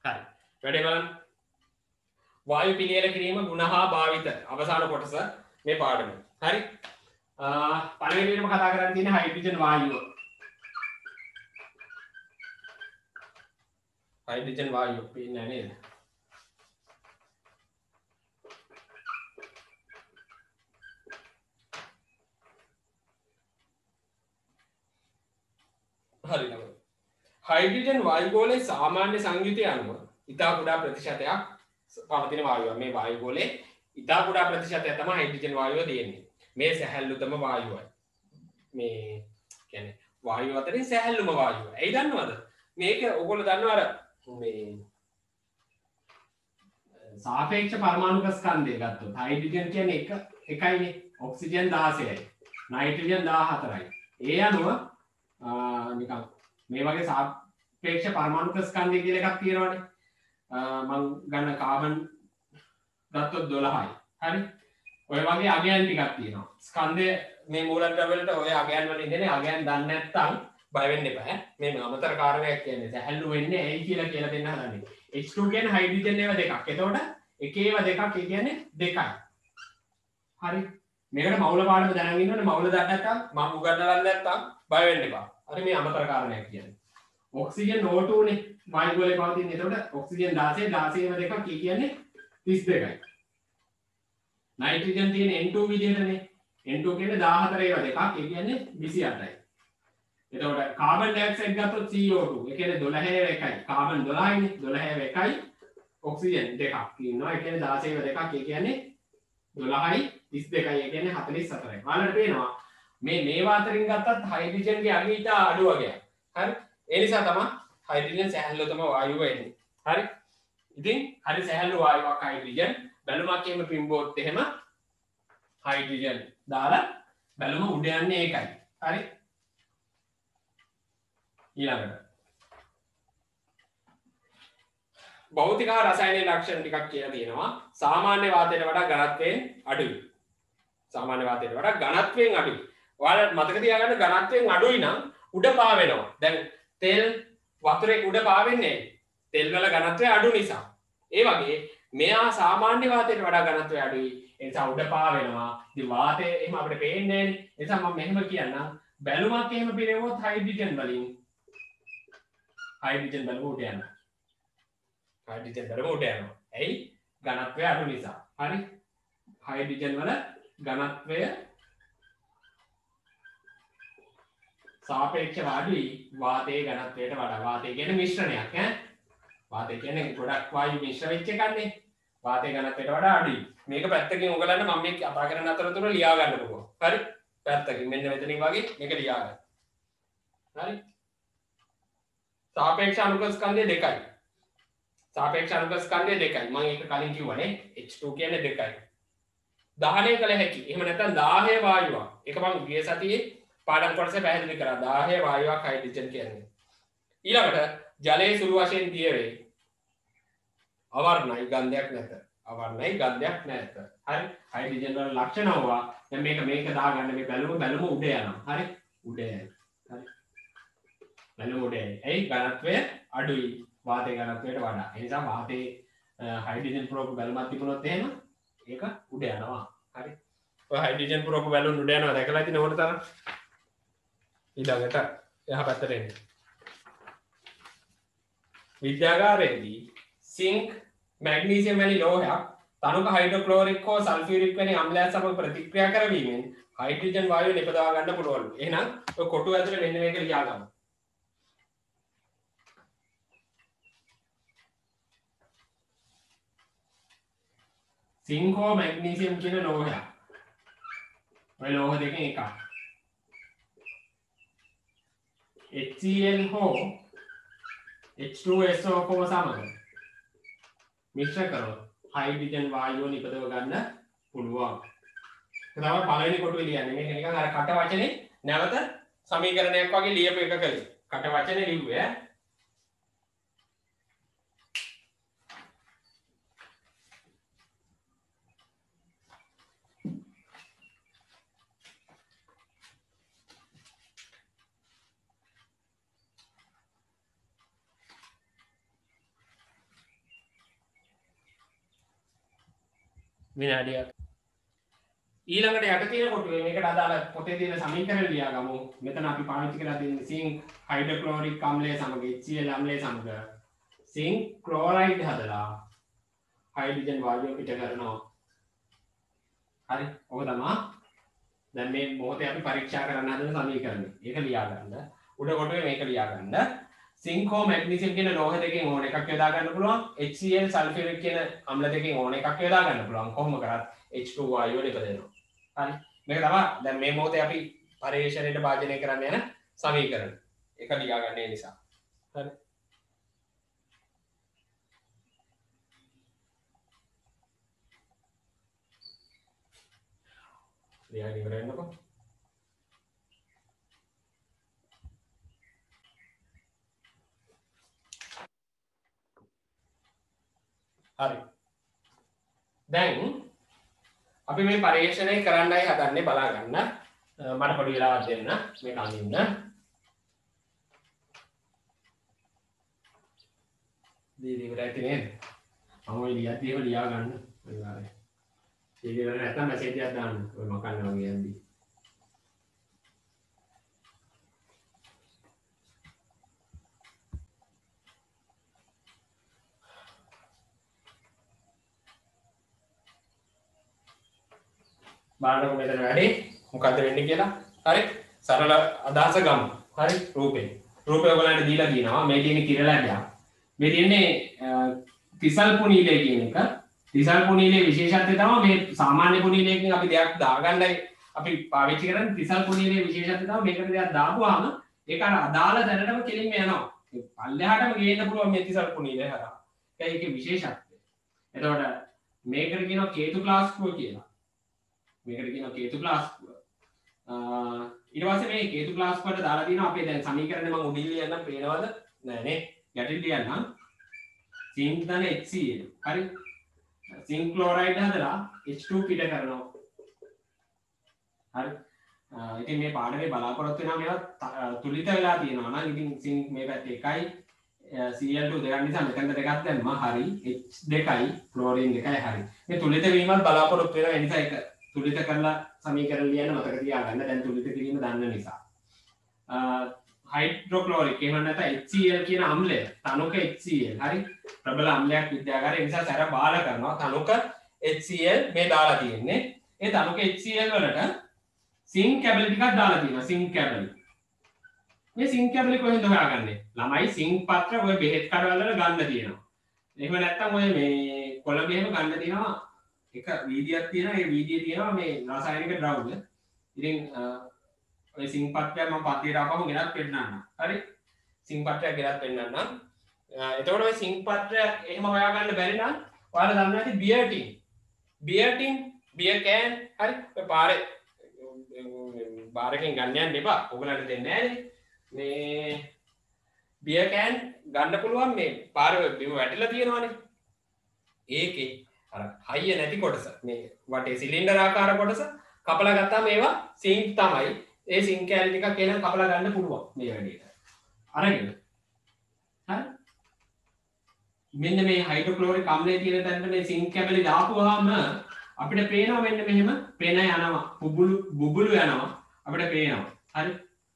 හරි. වැඩේ බලන්න. වායු පිළියෙල කිරීම ගුණ හා භාවිත අවසාන කොටස මේ පාඩමේ. හරි. පළවෙනිම කතා කරන්න තියෙන්නේ හයිඩ්‍රජන් වායුව. හයිඩ්‍රජන් වායුව පේන්නේ නේද? හරි නේද? හයිඩ්‍රජන් වායු ගෝලයේ සාමාන්‍ය සංයුතිය අනුව ඉතා කුඩා ප්‍රතිශතයක් පවතින වායුව. මේ වායු ගෝලයේ ඉතා කුඩා ප්‍රතිශතයක් තමයි හයිඩ්‍රජන් වායුව තියෙන්නේ. මේ සැහැල්ලුතම වායුවයි. මේ කියන්නේ වායුව අතරින් සැහැල්ලුම වායුව. ඇයි දන්නවද? මේක ඔයගොල්ලෝ දන්නව අර මේ සාපේක්ෂ පරමාණුක ස්කන්ධය ගත්තොත් හයිඩ්‍රජන් කියන්නේ එකයිනේ. ඔක්සිජන් 16යි. නයිට්‍රජන් 14යි. ඒ අනුව නිකන් මේ වගේ සාපේක්ෂ පරමාණුක ස්කන්ධය කියලා එකක් තියෙනවානේ. මම ගන්න කාබන් ගත්තොත් 12යි. හරි. ඔය වගේ අගයන් ටිකක් තියෙනවා. ස්කන්ධය මේ මූලද්‍රව්‍ය වලට ඔය අගයන් වලින් දෙන්නේ. අගයන් දන්නේ නැත්නම් බය වෙන්න එපා. මේ අමතර කාරණයක් කියන්නේ සැහැල්ලු වෙන්නේ ඇයි කියලා දෙන්න හදන්නේ. H2 කියන්නේ හයිඩ්‍රජන් ඒවා දෙකක්. එතකොට එක ඒවා දෙකක් ඒ කියන්නේ දෙකයි. හරි. මේකට මවුල පාඩම දැනගෙන ඉන්නවනේ. මවුල දන්නේ නැත්නම් මම උගන්වලා නැත්නම් බය වෙන්න එපා. හරි මේ අමතර කාරණයක් කියන්නේ. ඔක්සිජන් O2 නේ වායු ගෝලයේ පවතින. එතකොට ඔක්සිජන් 16 16 දෙකක් කියන්නේ 32යි. නයිට්‍රජන් තියෙන N2 විදිහටනේ. N2 කියන්නේ 14 ඒවා දෙකක්. ඒ කියන්නේ 28යි. එතකොට කාබන් ඩයොක්සයිඩ් ගත්තොත් CO2 ඒ කියන්නේ 12 එකයි. කාබන් 12යිනේ. 12 එකයි. ඔක්සිජන් දෙකක් ඉන්නවා. ඒ කියන්නේ 16 දෙකක්. ඒ කියන්නේ 12යි 32යි. ඒ කියන්නේ 44යි. ඔයාලට පේනවා මේ අතරින් ගත්තත් හයිඩ්‍රජන්ගේ අගය ඉතා අඩු වගේ. හරි. ඒ නිසා තමයි හයිඩ්‍රජන් සැහැල්ලුතම වායුව එන්නේ. හරි. ඉතින් හරි සැහැල්ලු වායුවක් හයිඩ්‍රජන්. බැලුමක් එහෙම පිම්බුවොත් එහෙම හයිඩ්‍රජන් දාලා බැලුම උඩ යන්නේ ඒකයි. හරි. ඊළඟට භෞතික හා රසායනික ලක්ෂණ ටිකක් කියලා තියෙනවා. සාමාන්‍ය වාතයට වඩා ඝනත්වයෙන් අඩුයි. සාමාන්‍ය වාතයට වඩා ඝනත්වයෙන් අඩුයි. ඔයාලා මතක තියාගන්න ඝනත්වයෙන් අඩුයි නම් උඩ පාවෙනවා. දැන් තෙල් වතුරේ උඩ පාවෙන්නේ තෙල් වල ඝනත්වය අඩු නිසා. ඒ වගේ මෙයා සාමාන්‍ය වාතයට වඩා ඝනත්වය අඩුයි. ඒ නිසා උඩ පාවෙනවා. ඉතින් වාතය එහෙම අපිට පේන්නේ නැහැ නේ. ඒ නිසා මම මෙහෙම කියන්නම්. බැලුමක් එහෙම පිරෙවුවොත් හයිඩ්‍රජන් වලින් හයිඩ්‍රජන් බැලුම උඩ යනවා. හයිඩ්‍රජන් බැලුම උඩ යනවා. ඇයි? ඝනත්වය අඩු නිසා. හරි? හයිඩ්‍රජන් වල ඝනත්වය සාපේක්ෂව අඩුයි වාතයේ ඝනත්වයට වඩා. වාතය කියන්නේ මිශ්‍රණයක් ඈ. වාතය කියන්නේ ගොඩක් වායු මිශ්‍ර වෙච්ච එකක්නේ. වාතයේ ඝනත්වයට වඩා අඩුයි. මේක පැත්තකින් ඔයගලන්ට මම මේ කතා කරන අතරතුර ලියා ගන්න පුළුවන්. හරි? පැත්තකින් මෙන්න මෙතනින් වගේ මේක ලියා ගන්න. හරි? සාපේක්ෂ අණුක ස්කන්ධය දෙකයි. සාපේක්ෂ අණුක ස්කන්ධය දෙකයි. මම ඒක කලින් කිව්වනේ. H2 කියන්නේ දෙකයි. දහනය කළ හැකි. එහෙම නැත්නම් 10 වායුවක්. ඒක මම ගිය සතියේ පාඩම් කොටසේ පැහැදිලි කරා. 10 වායුවක් හයිඩ්‍රජන් කියන්නේ. ඊළඟට ජලයේ සුළු වශයෙන් දිය වේ. අවර්ණයි ගන්ධයක් නැත. අවර්ණයි ගන්ධයක් නැත. හරි? හයිඩ්‍රජන් වල ලක්ෂණ වවා. දැන් මේක දාගන්න මේ බැලුම උඩ යනවා. හරි? උඩ යනවා. හරි? බැලුම උඩ යනවා. එයි ඝනත්වය අඩුයි වාතයේ ඝනත්වයට වඩා. ඒ නිසා වාතයේ හයිඩ්‍රජන් පුරවපු බැලුමක් තිබුණොත් එහෙම ඒක උඩ යනවා. හරි? ඔය හයිඩ්‍රජන් පුරවපු බැලුම් උඩ යනවා දැකලා තියෙන ඕන තරම්. ඊළඟට එහා පැත්තට එන්න. විද්‍යාගාරයේදී සිංක් මැග්නීසියම් වැනි ලෝහයක් තනුක හයිඩ්‍රොක්ලෝරික් හෝ සල්ෆියුරික් වැනි අම්ලයන් සමග ප්‍රතික්‍රියා කරවීමෙන් හයිඩ්‍රජන් වායුව නිපදවා ගන්න පුළුවන්. එහෙනම් ඔය කොටු ඇතුලේ මෙන්න මේක ලියා ගන්න. සිංක් හෝ මැග්නීසියම් කියන ලෝහයක්. ඔය ලෝහ දෙකෙන් එකක්. HCl හෝ H2SO4 සමග මිශ්‍ර කරොත් හයිඩ්‍රජන් වායුව නිපදව ගන්න පුළුවන්. ඒක තමයි පළවෙනි කොටුවේ ලියන්නේ. මේක නිකන් අර කට වචනේ නැවත සමීකරණයක් වගේ ලියපු එක කලේ. කට වචනේ ලිව්වේ ඈ. විනාඩියක්. ඊළඟට යට තියෙන කොටුවේ මේකට අදාළ පොතේ තියෙන සමීකරණ ලියාගමු. මෙතන අපි පාවිච්චි කරලා තියෙන සිංක් හයිඩ්‍රොක්ලෝරික් අම්ලය සමග HCl අම්ලය සමග සිංක් ක්ලෝරයිඩ් හදලා හයිඩ්‍රජන් වායුව පිට කරනවා. හරි. ඔක තමයි දැන් මේ මොහොතේ අපි පරීක්ෂා කරන්න හදන සමීකරණය. ඒක ලියා ගන්න. උඩ කොටුවේ මේක ලියා ගන්න. සිංක් හෝ මැග්නීසියම් කියන ලෝහ දෙකෙන් ඕන එකක් යොදා ගන්න පුළුවන්. HCl සල්ෆියුරික් කියන අම්ල දෙකෙන් ඕන එකක් යොදා ගන්න පුළුවන්. කොහොම කරත් H2 වායුව නිපදෙනවා. හරි. මේක තමයි දැන් මේ මොහොතේ අපි පරිශ්‍රණයට භාජනය කරන්න යන සමීකරණ. ඒක ලියා ගන්න ඒ නිසා. හරි. ලියා ඉවර වෙන්නකො. හරි. දැන් අපි මේ පරීක්ෂණය කරන්නයි හදන්නේ බලා ගන්න. මට පොඩි වෙලාවක් දෙන්න මේක අඳින්න. දීදී ඉවරයි නේද? මම ඔය ලියද්දී ලියා ගන්න. අනිවාර්යයෙන්. ඒක ඉවර නැත්නම් මැසේජ් එකක් දාන්න. ඔය මකන්න වගේ යද්දී. බලන්නකො මෙතන වැඩි මොකද්ද වෙන්නේ කියලා. හරි. සරල අදහස ගමු. හරි. රූපේ ඔයගොල්ලන්ට දීලා තියෙනවා. මේ තියෙන කිරලැඩයක්. මේ තියෙන්නේ තිසල් පුනීලය කියන එක. තිසල් පුනීලයේ විශේෂත්වය තමයි මේ සාමාන්‍ය පුනීලයකින් අපි දෙයක් දාගන්නයි අපි පාවිච්චි කරන්නේ. තිසල් පුනීලයේ විශේෂත්වය තමයි මේකට දෙයක් දාපුවාම ඒක අර අදාළ දැනටම කෙලින්ම යනවා. ඒ පල්ලෙහාටම ගේන්න පුළුවන් මේ තිසල් පුනීලය හරහා. ඒකේ විශේෂත්වය. එතකොට මේකට කියනවා කේතු ප්ලාස්කුව කියලා. මේකට කියනවා කේතු ප්ලාස්කුව. ඊට පස්සේ මේ කේතු ප්ලාස්කුවට දාලා තියෙනවා අපේ දැන් සමීකරණය මම උඩින් ලියන්න පේනවද? නෑ නේ. යටින් ලියන්නම්. සිංක් ධන HCl. හරි. සිංක් ක්ලෝරයිඩ් හදලා H2 පිට කරනවා. හරි. ඉතින් මේ පාඩමේ බලාපොරොත්තු වෙනවා මේවා තුලිත වෙලා තියෙනවා නම් ඉතින් සිංක් මේ පැත්තේ එකයි Cl2 දෙකක් නිසා මෙතන දෙකක් දැම්මා. හරි. H2යි ක්ලෝරින් දෙකයි හරි. මේ තුලිත වීමත් බලාපොරොත්තු වෙනවා. ඒ නිසා ඒක තුලිත කරලා සමීකරණ ලියන්න මතක තියාගන්න. දැන් තුලිත කිරීම දන්න නිසා. හයිඩ්‍රොක්ලෝරික් එහෙම නැත්නම් HCl කියන අම්ලය තනුක HCl හරි ප්‍රබල අම්ලයක් විද්‍යාගාරය නිසා සැර බාල කරනවා තනුක HCl මේ දාලා තියෙන්නේ ඒ තනුක HCl වලට සිංක් කැබලි ටිකක් දාලා තියෙනවා සිංක් කැබලි මේ සිංක් කැබලි කොහෙන්ද හොයාගන්නේ ළමයි සිංක් පත්‍ර ඔය බෙහෙත් කඩවල වල ගන්න තියෙනවා එහෙම නැත්නම් ඔය මේ කොළඹ එහෙම ගන්න තියෙනවා එක වීදියක් තියෙනවා ඒ වීදියේ තියෙනවා මේ රසායනික ද්‍රව්‍ය ඉතින් ඔය සිංක් පත්‍රයක් මම පත්තියට ආපහු ගෙනත් පෙන්නන්නම්. හරි? සිංක් පත්‍රයක් ගෙනත් පෙන්නන්නම්. එතකොට ඔය සිංක් පත්‍රයක් එහෙම හොයාගන්න බැරි නම් ඔයාලා දන්නවා ඇති beer tin. Beer tin, beer can හරි? ඔය පාරේ බාරකින් ගන්න යන්න එපා. ඔයගලන්ට දෙන්නේ නැහැ මේ බියර් කෑන් ගන්න පුළුවන් මේ පාරේ බිම වැටිලා තියෙනවානේ. ඒකේ අර හයිය නැති කොටස මේ වටේ සිලින්ඩර් ආකාර කොටස කපලා ගත්තාම ඒවා සිංක් තමයි. ඒ සිංක් කැලි ටිකක් එන කපලා ගන්න පුළුවන් මේ වැඩේට. අරගෙන. හරි? මෙන්න මේ හයිඩ්‍රොක්ලෝරික් අම්ලයේ තියෙන තැනට මේ සිංක් කැබලි දාපුවාම අපිට පේනවා මෙන්න මෙහෙම පේන යනවා. බුබුලු යනවා. අපිට පේනවා. හරි?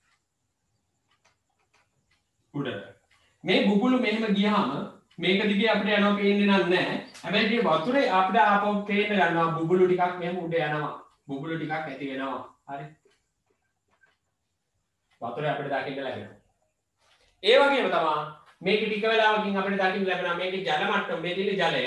උඩට. මේ බුබුලු මෙහෙම ගියාම මේක දිගේ අපිට යනවා පේන්නේ නැහැ. හැබැයි මේ වතුරේ අපිට ආපහු පේන්න ගන්නවා බුබුලු ටිකක් මෙහෙම උඩ යනවා. බුබුලු ටිකක් ඇති වෙනවා. හරි? වතුර අපිට දකින්න ලැබෙනවා. ඒ වගේම තමයි මේක ටික වෙලාවකින් අපිට දකින්න ලැබෙනවා මේකේ ජල මට්ටම මේ තියෙන ජලය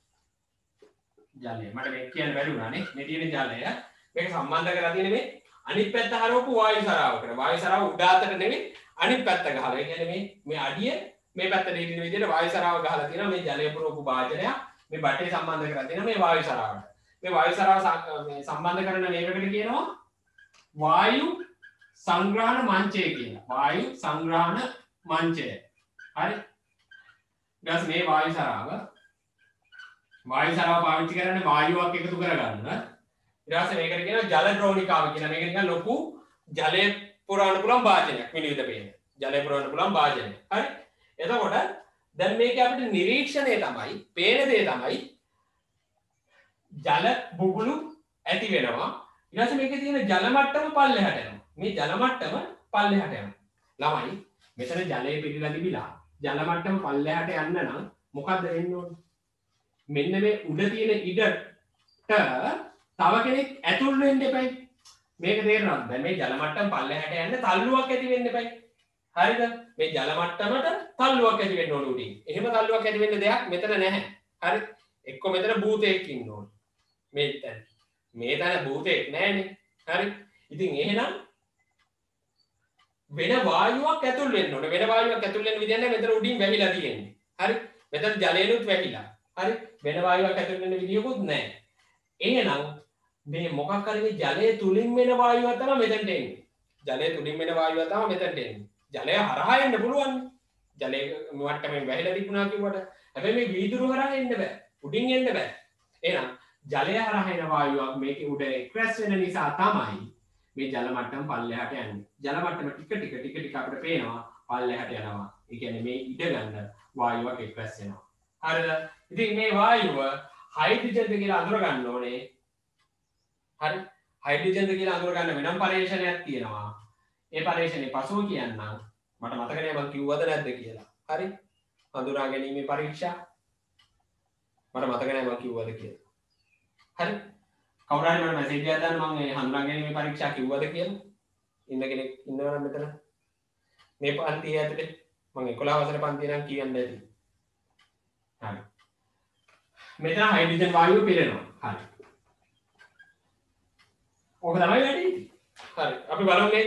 මට මේ කියන්න බැරි වුණානේ මේ තියෙන ජලය මේක සම්බන්ධ කරලා තියෙන්නේ මේ අනිත් පැත්ත හරවපු වායු සරාවකට. වායු සරාව උඩ අතට නෙවෙයි අනිත් පැත්ත ගහලා. ඒ කියන්නේ මේ අඩිය මේ පැත්තට ඉදින විදිහට වායු සරාව ගහලා තියෙනවා මේ ජලය පුරවපු භාජනය මේ බටේ සම්බන්ධ කරලා තියෙනවා මේ වායු සරාවට. මේ වායු සරාව සම්බන්ධ කරන මේකට කියනවා වායු සංග්‍රහණ මංචය කියලා. වායු සංග්‍රහණ මංචය. හරි? ඊට මේ වායු සරාව පාවිච්චි කරන්නේ වායුවක් එකතු කරගන්න. ඊට පස්සේ මේකට කියනවා ජල ද්‍රෝණිකාව කියලා. මේක නිකන් ලොකු ජලය පුරවන්න පුළුවන් භාජනයක් විනිවිද පේන. ජලය පුරවන්න පුළුවන් භාජනයක්. හරි? එතකොට දැන් මේක අපිට නිරීක්ෂණය තමයි, පේන දේ තමයි ජල බුබුලු ඇති වෙනවා. ඊට පස්සේ මේකේ තියෙන ජල මට්ටම පල්ලෙහාට යනවා. මේ ජල මට්ටම පල්ලෙහාට යනවා. ළමයි මෙතන ජලය පිරීලා තිබිලා ජල මට්ටම පල්ලෙහාට යන්න නම් මොකද්ද වෙන්න ඕනේ? මෙන්න මේ උඩ තියෙන ඉඩට තව කෙනෙක් ඇතුල් වෙන්න එපයි. මේක තේරෙනවද? දැන් මේ ජල මට්ටම පල්ලෙහාට යන්න තල්ලුවක් ඇති වෙන්න එපයි. හරිද? මේ ජල මට්ටමට තල්ලුවක් ඇති වෙන්න ඕන උඩින්. එහෙම තල්ලුවක් ඇති වෙන්න දෙයක් මෙතන නැහැ. හරි? එක්ක මෙතන භූතයෙක් ඉන්න ඕන. මේ තැන භූතයෙක් නැහැනේ. හරි? ඉතින් එහෙනම් වෙන වායුවක් ඇතුල් වෙන්න ඕනේ. වෙන වායුවක් ඇතුල් වෙන්න විදියක් නැහැ. මෙතන උඩින් වැහිලා තියෙන්නේ. හරි? මෙතන ජලයලුත් වැහිලා. හරි? වෙන වායුවක් ඇතුල් වෙන්න විදියකුත් නැහැ. එහෙනම් මේ මොකක් හරි මේ ජලය තුලින් වෙන වායුවක් තමයි මෙතනට එන්නේ. ජලය තුලින් වෙන වායුවක් තමයි මෙතනට එන්නේ. ජලය හරහා එන්න පුළුවන්. ජලය මට්ටමින් වැහිලා තිබුණා කිව්වට හැබැයි මේ වීදුරු හරහා එන්න බෑ. උඩින් එන්න බෑ. එහෙනම් ජලය හරහා එන වායුවක් මේකේ උඩ එක්ස්ප්‍රෙස් වෙන නිසා තමයි මේ ජල මට්ටම පල්ලෙහාට යන්නේ. ජල මට්ටම ටික අපිට පේනවා පල්ලෙහාට යනවා. ඒ කියන්නේ මේ ඉඩ ගන්න වායුවක් එක්ස්ප්‍රෙස් වෙනවා. හරිද? ඉතින් මේ වායුව හයිඩ්‍රජන්ද කියලා අඳුර ගන්න ඕනේ. හරි? හයිඩ්‍රජන්ද කියලා අඳුර ගන්න වෙනම පරීක්ෂණයක් තියෙනවා. ඒ පරීක්ෂණේ පසුව කියන්නම්. මට මතක නෑ මම කිව්වද නැද්ද කියලා. හරි? හඳුනා ගැනීමේ පරීක්ෂා. මට මතක නෑ මම කිව්වද කියලා. හරි? කවුරු හරි මට මැසේජ් එකක් දාන්න මම මේ හඳුනා ගැනීමේ පරීක්ෂා කිව්වද කියලා. ඉන්න කෙනෙක් ඉන්නවනම් මෙතන. මේ පන්තිය ඇතුලේ මම 11 වසරේ පන්තිය නම් කියන්න ඇති. හරි. මෙතන හයිඩ්‍රජන් වායුව පිරෙනවා. හරි. ඕක තමයි වැඩේ. හරි. අපි බලමු මේක.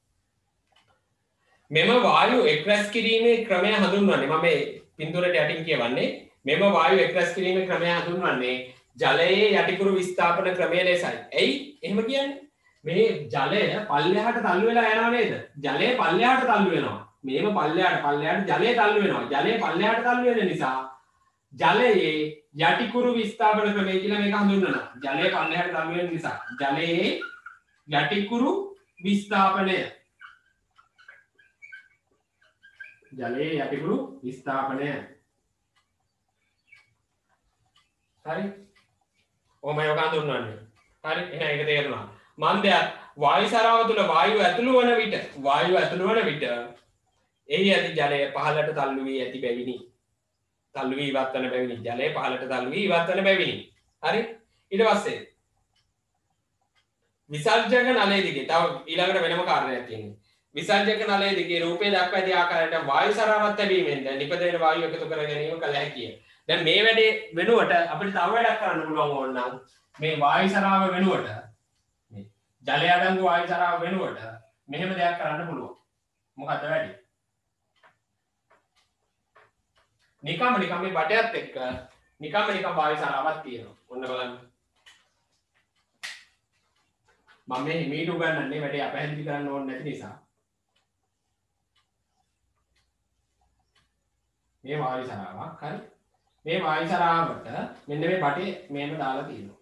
මෙම වායු එක්රැස් කිරීමේ ක්‍රමය හඳුන්වන්නේ මම මේ පින්තූරයට යටින් කියවන්නේ මෙම වායු එක්රැස් කිරීමේ ක්‍රමය හඳුන්වන්නේ ජලයේ යටිකුරු විස්ථාපන ක්‍රමය ලෙසයි. ඇයි එහෙම කියන්නේ? මේ ජලය පල්ලෙහාට තල්ලු වෙලා යනවා නේද? ජලය පල්ලෙහාට තල්ලු වෙනවා. මේව පල්ලෙහාට ජලය තල්ලු වෙනවා. ජලය පල්ලෙහාට තල්ලු වෙන නිසා ජලයේ යටිකුරු විස්ථාපන ක්‍රමය කියලා මේක හඳුන්වනවා. ජලය පල්ලෙහාට තල්ලු වෙන නිසා ජලයේ යටිකුරු විස්ථාපනය. ජලයේ යටිකුරු විස්ථාපනය. හරි? ඔමයි ඔක හඳුන්වන්නේ. හරි? එහෙනම් ඒක තේරුණා. මන්දයක් වායු සරාව තුළ වායුව ඇතුළු වන විට එහි ඇති ජලය පහළට තල්ලු වී ඇති බැවිනි. තල්ලු වී ඉවත් වන බැවිනි. ජලය පහළට තල්ලු වී ඉවත් වන බැවිනි. හරි? ඊට පස්සේ විසර්ජක නලය දිගේ තව ඊළඟට වෙනම කාරණයක් තියෙනවා. විසර්ජක නලය දිගේ රූපේ දක්වා ඇති ආකාරයට වායු සරාවත් ලැබීමෙන්ද නිපදවෙන වායු එකතු කර ගැනීම කළ හැකිය. දැන් මේ වැඩේ වෙනුවට අපිට තව වැඩක් කරන්න පුළුවන් ඕනනම් මේ වායු සරාව වෙනුවට මේ ජලය අඩංගු වායු සරාව වෙනුවට මෙහෙම දෙයක් කරන්න පුළුවන්. මොකක්ද වැඩේ? නිකම්ම මේ බටයත් එක්ක නිකම්ම වායු සරාවක් තියෙනවා. ඔන්න බලන්න. මම මේ හිමීට උගන්වන්නේ වැඩේ අපහැදිලි කරන්න ඕනේ නැති නිසා. මේ වායු සරාවක් හරි. මේ වායු සරාවට මෙන්න මේ බටේ මෙහෙම දාලා තියෙනවා.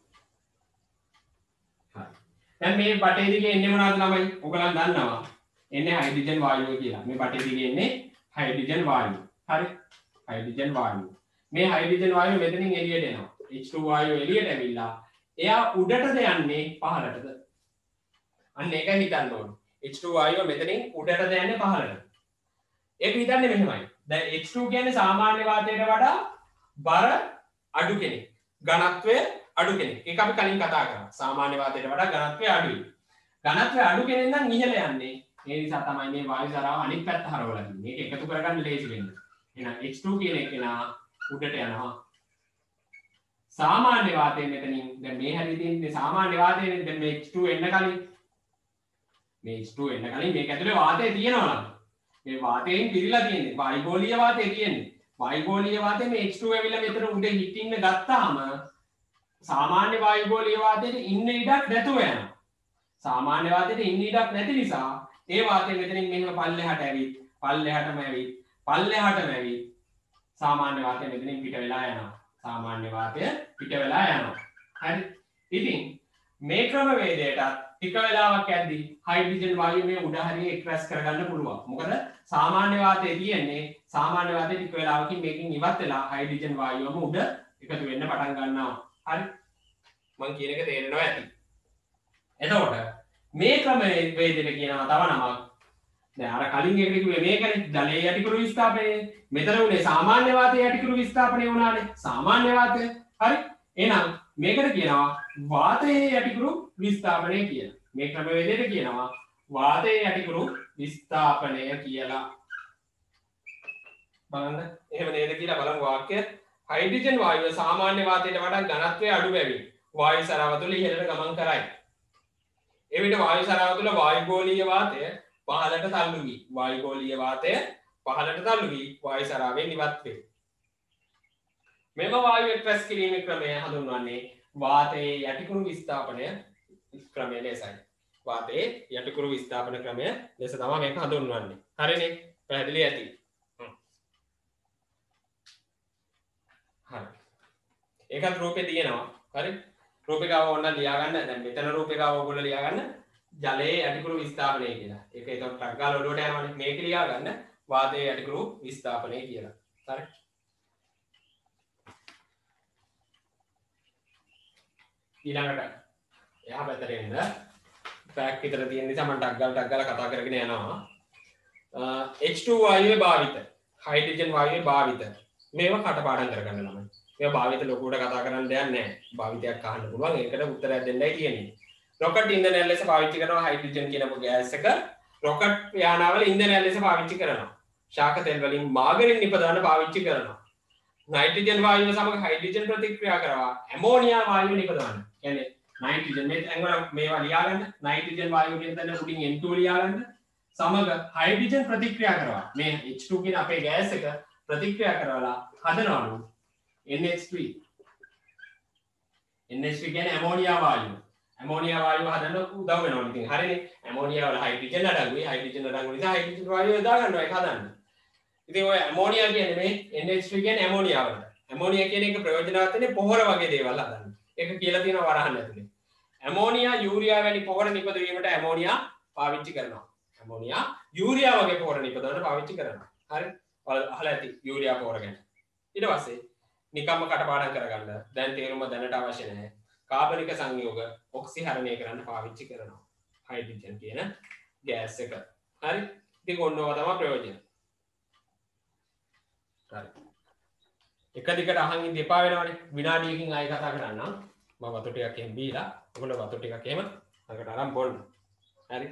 හරි. දැන් මේ බටේ දිගේ එන්නේ මොනවද ළමයි? ඔයගලන් දන්නවා. එන්නේ හයිඩ්‍රජන් වායුව කියලා. මේ බටේ දිගේ එන්නේ හයිඩ්‍රජන් වායුව. හරි. හයිඩ්‍රජන් වායුව. මේ හයිඩ්‍රජන් වායුව මෙතනින් එළියට එනවා. H2 වායුව එළියට ඇවිල්ලා එයා උඩටද යන්නේ පහළටද? අන්න ඒක හිතන්න ඕනේ. H2 වායුව මෙතනින් උඩටද යන්නේ පහළට. ඒක හිතන්නේ මෙහෙමයි. දැන් H2 කියන්නේ සාමාන්‍ය වාතයට වඩා බර අඩු කෙනෙක්. ඝනත්වය අඩු කෙනෙක්. ඒක අපි කලින් කතා කරා. සාමාන්‍ය වාතයට වඩා ඝනත්වය අඩුයි. ඝනත්වය අඩු කෙනෙක් නම් ඉහළ යන්නේ. ඒ නිසා තමයි මේ වායු සරාව අනිත් පැත්ත හරවලා තියෙන්නේ. මේක එකතු කරගන්න ලේසි වෙන්නේ. එහෙනම් H2 කියන එකේනා උඩට යනවා. සාමාන්‍ය වාතයෙන් මෙතනින් දැන් මේ හැටි තියෙන්නේ සාමාන්‍ය වාතයෙන් දැන් මේ H2 එන්න කලින් මේ H2 එන්න කලින් මේක ඇතුලේ වාතය තියෙනවා නම් මේ වාතයෙන් පිරීලා තියෙන්නේ වායුගෝලීය වාතය කියන්නේ වායුගෝලීය වාතය මේ H2 ඇවිල්ලා මෙතන උඩ හිටින්න ගත්තාම සාමාන්‍ය වායුගෝලීය වාතයට ඉන්න ඉඩක් නැතුව යනවා. සාමාන්‍ය වාතයට ඉන්න ඉඩක් නැති නිසා ඒ වාතය මෙතනින් මෙහෙම පල්ලෙහාට ඇවිත් සාමාන්‍ය වාතය මෙතනින් පිට වෙලා යනවා. සාමාන්‍ය වාතය පිට වෙලා යනවා. හරි. ඉතින් මේ ක්‍රමවේදයට ටික වෙලාවක් යද්දී හයිඩ්‍රජන් වායුව මේ උඩ හරිය එක්ස්ප්‍රෙස් කරගන්න පුළුවන්. මොකද සාමාන්‍ය වාතයේ තියෙන්නේ සාමාන්‍ය වාතයේ ටික වෙලාවකින් මේකෙන් ඉවත් වෙලා හයිඩ්‍රජන් වායුවම උඩ එකතු වෙන්න පටන් ගන්නවා. හරි. මම කියන එක තේරෙනවා ඇති. එතකොට මේ ක්‍රමවේදෙට කියනවා තව නමක්. දැන් අර කලින් එකට කිව්වේ මේකනේ ජලයේ යටිකුරු විස්ථාපනය. මෙතන උනේ සාමාන්‍ය වාතයේ යටිකුරු විස්ථාපනය වුණානේ. සාමාන්‍ය වාතය. හරි. එහෙනම් මේකට කියනවා වාතයේ යටිකුරු විස්ථාපනය කියලා. මේ ක්‍රමවේදයට කියනවා වාතයේ යටිකුරු විස්ථාපනය කියලා. බලන්න එහෙම නේද කියලා බලමු වාක්‍ය. හයිඩ්‍රජන් වායුව සාමාන්‍ය වාතයට වඩා ඝනත්වය අඩු බැවින් වායු සරාව තුළ ඉහළට ගමන් කරයි. එවිට වායු සරාව තුළ වායුගෝලීය වාතය පහළට තල්ලු වී වායුගෝලීය වාතය පහළට තල්ලු වී වායු සරාවෙන් ඉවත් වේ. මෙම වායුව රැස් කිරීමේ ක්‍රමය හඳුන්වන්නේ වාතයේ යටිකුරු විස්ථාපනය ක්‍රමය ලෙසයි. වාතයේ යටිකුරු විස්ථාපන ක්‍රමය ලෙස තමයි මේක හඳුන්වන්නේ. හරිනේ? පැහැදිලි ඇති. හරි. ඒකත් රූපේ තියෙනවා. හරි? රූපිකාව ඕන ලියා ගන්න. දැන් මෙතන රූපිකාව ඔයගොල්ලෝ ලියා ගන්න. ජලයේ යටිකුරු විස්ථාපනය කියලා. ඒක ඒකට ටක් ගාලා ඔළුවට යනවානේ. මේක ලියා ගන්න. වාතයේ යටිකුරු විස්ථාපනය කියලා. හරි? ඊළඟට එහා පැත්තට එන්න. පැක් විතර තියෙන නිසා මම ටක් ගාලා කතා කරගෙන යනවා. H2 වායුවේ භාවිත, හයිඩ්‍රජන් වායුවේ භාවිත. මේවා කටපාඩම් කරගන්න ළමයි. මේවා භාවිත ලොකුවට කතා කරන්න දෙයක් නැහැ. භාවිතයක් අහන්න පුළුවන්. ඒකට උත්තරයක් දෙන්නයි තියෙන්නේ. රොකට් ඉන්ධනය ලෙස පාවිච්චි කරනවා හයිඩ්‍රජන් කියන ගෑස් එක. රොකට් යානාවල ඉන්ධනය ලෙස පාවිච්චි කරනවා. ශාක තෙල් වලින් මාගරින් නිපදවන්න පාවිච්චි කරනවා. නයිට්‍රජන් වායුව සමග හයිඩ්‍රජන් ප්‍රතික්‍රියා කරවා ඇමෝනියා වායුව නිපදවන්න. කියන්නේ නයිට්‍රජන් මේ ඇඟවල මේවා ලියා ගන්න. නයිට්‍රජන් වායුව කියන තැන උඩින් N2 ලියා ගන්න. සමග හයිඩ්‍රජන් ප්‍රතික්‍රියා කරවා මේ H2 කියන අපේ ගෑස් එක ප්‍රතික්‍රියා කරවලා හදනවලු NH3. NH3 කියන්නේ ඇමෝනියා වායුව. ඇමෝනියා වායුව හදන්න උදව් වෙනවා ඉතින්. හරිනේ. ඇමෝනියා වල හයිඩ්‍රජන් අඩංගුයි. හයිඩ්‍රජන් අඩංගු නිසා හයිඩ්‍රජන් වායුව යොදා ගන්නවා ඒක හදන්න. ඉතින් ඔය ඇමෝනියා කියන්නේ මේ NH3 කියන්නේ ඇමෝනියා වලට. ඇමෝනියා කියන එක ප්‍රයෝජනවත් වෙන්නේ පොහොර වගේ දේවල් හදන්න. ඒක කියලා තියෙනවා වරහන් ඇතුලේ. ඇමෝනියා යූරියා වැනි පොහොර නිපදවීමට ඇමෝනියා පාවිච්චි කරනවා. ඇමෝනියා යූරියා වගේ පොහොර නිපදවන්න පාවිච්චි කරනවා. හරි? අහලා ඇති යූරියා පොහොර ගැන. ඊට පස්සේ නිකම්ම කටපාඩම් කරගන්න. දැන් තේරුම දැනට අවශ්‍ය නැහැ. කාබනික සංයෝග ඔක්සිහරණය කරන්න පාවිච්චි කරනවා. හයිඩ්‍රජන් කියන ගෑස් එක. හරි? ඉතින් ඔන්නෝවා තමයි ප්‍රයෝජන. හරි. එක දිගට අහන් ඉඳ එපා වෙනවනේ. විනාඩියකින් ආයෙ කතා කරන්නම්. මම වතුර ටිකක් එහෙම බීලා ඔයගොල්ලෝ වතුර ටිකක් එහෙම අකට අරන් බොන්න. හරි?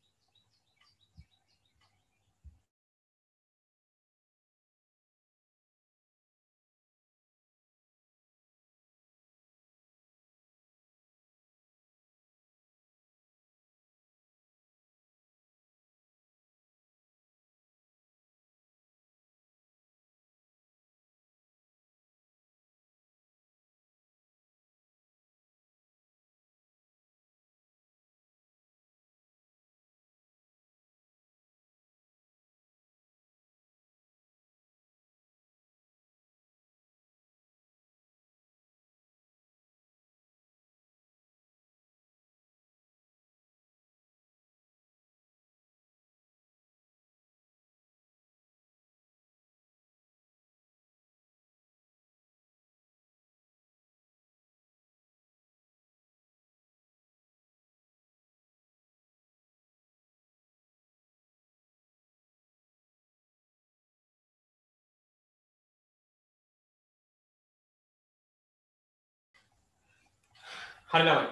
හරි ළමයි.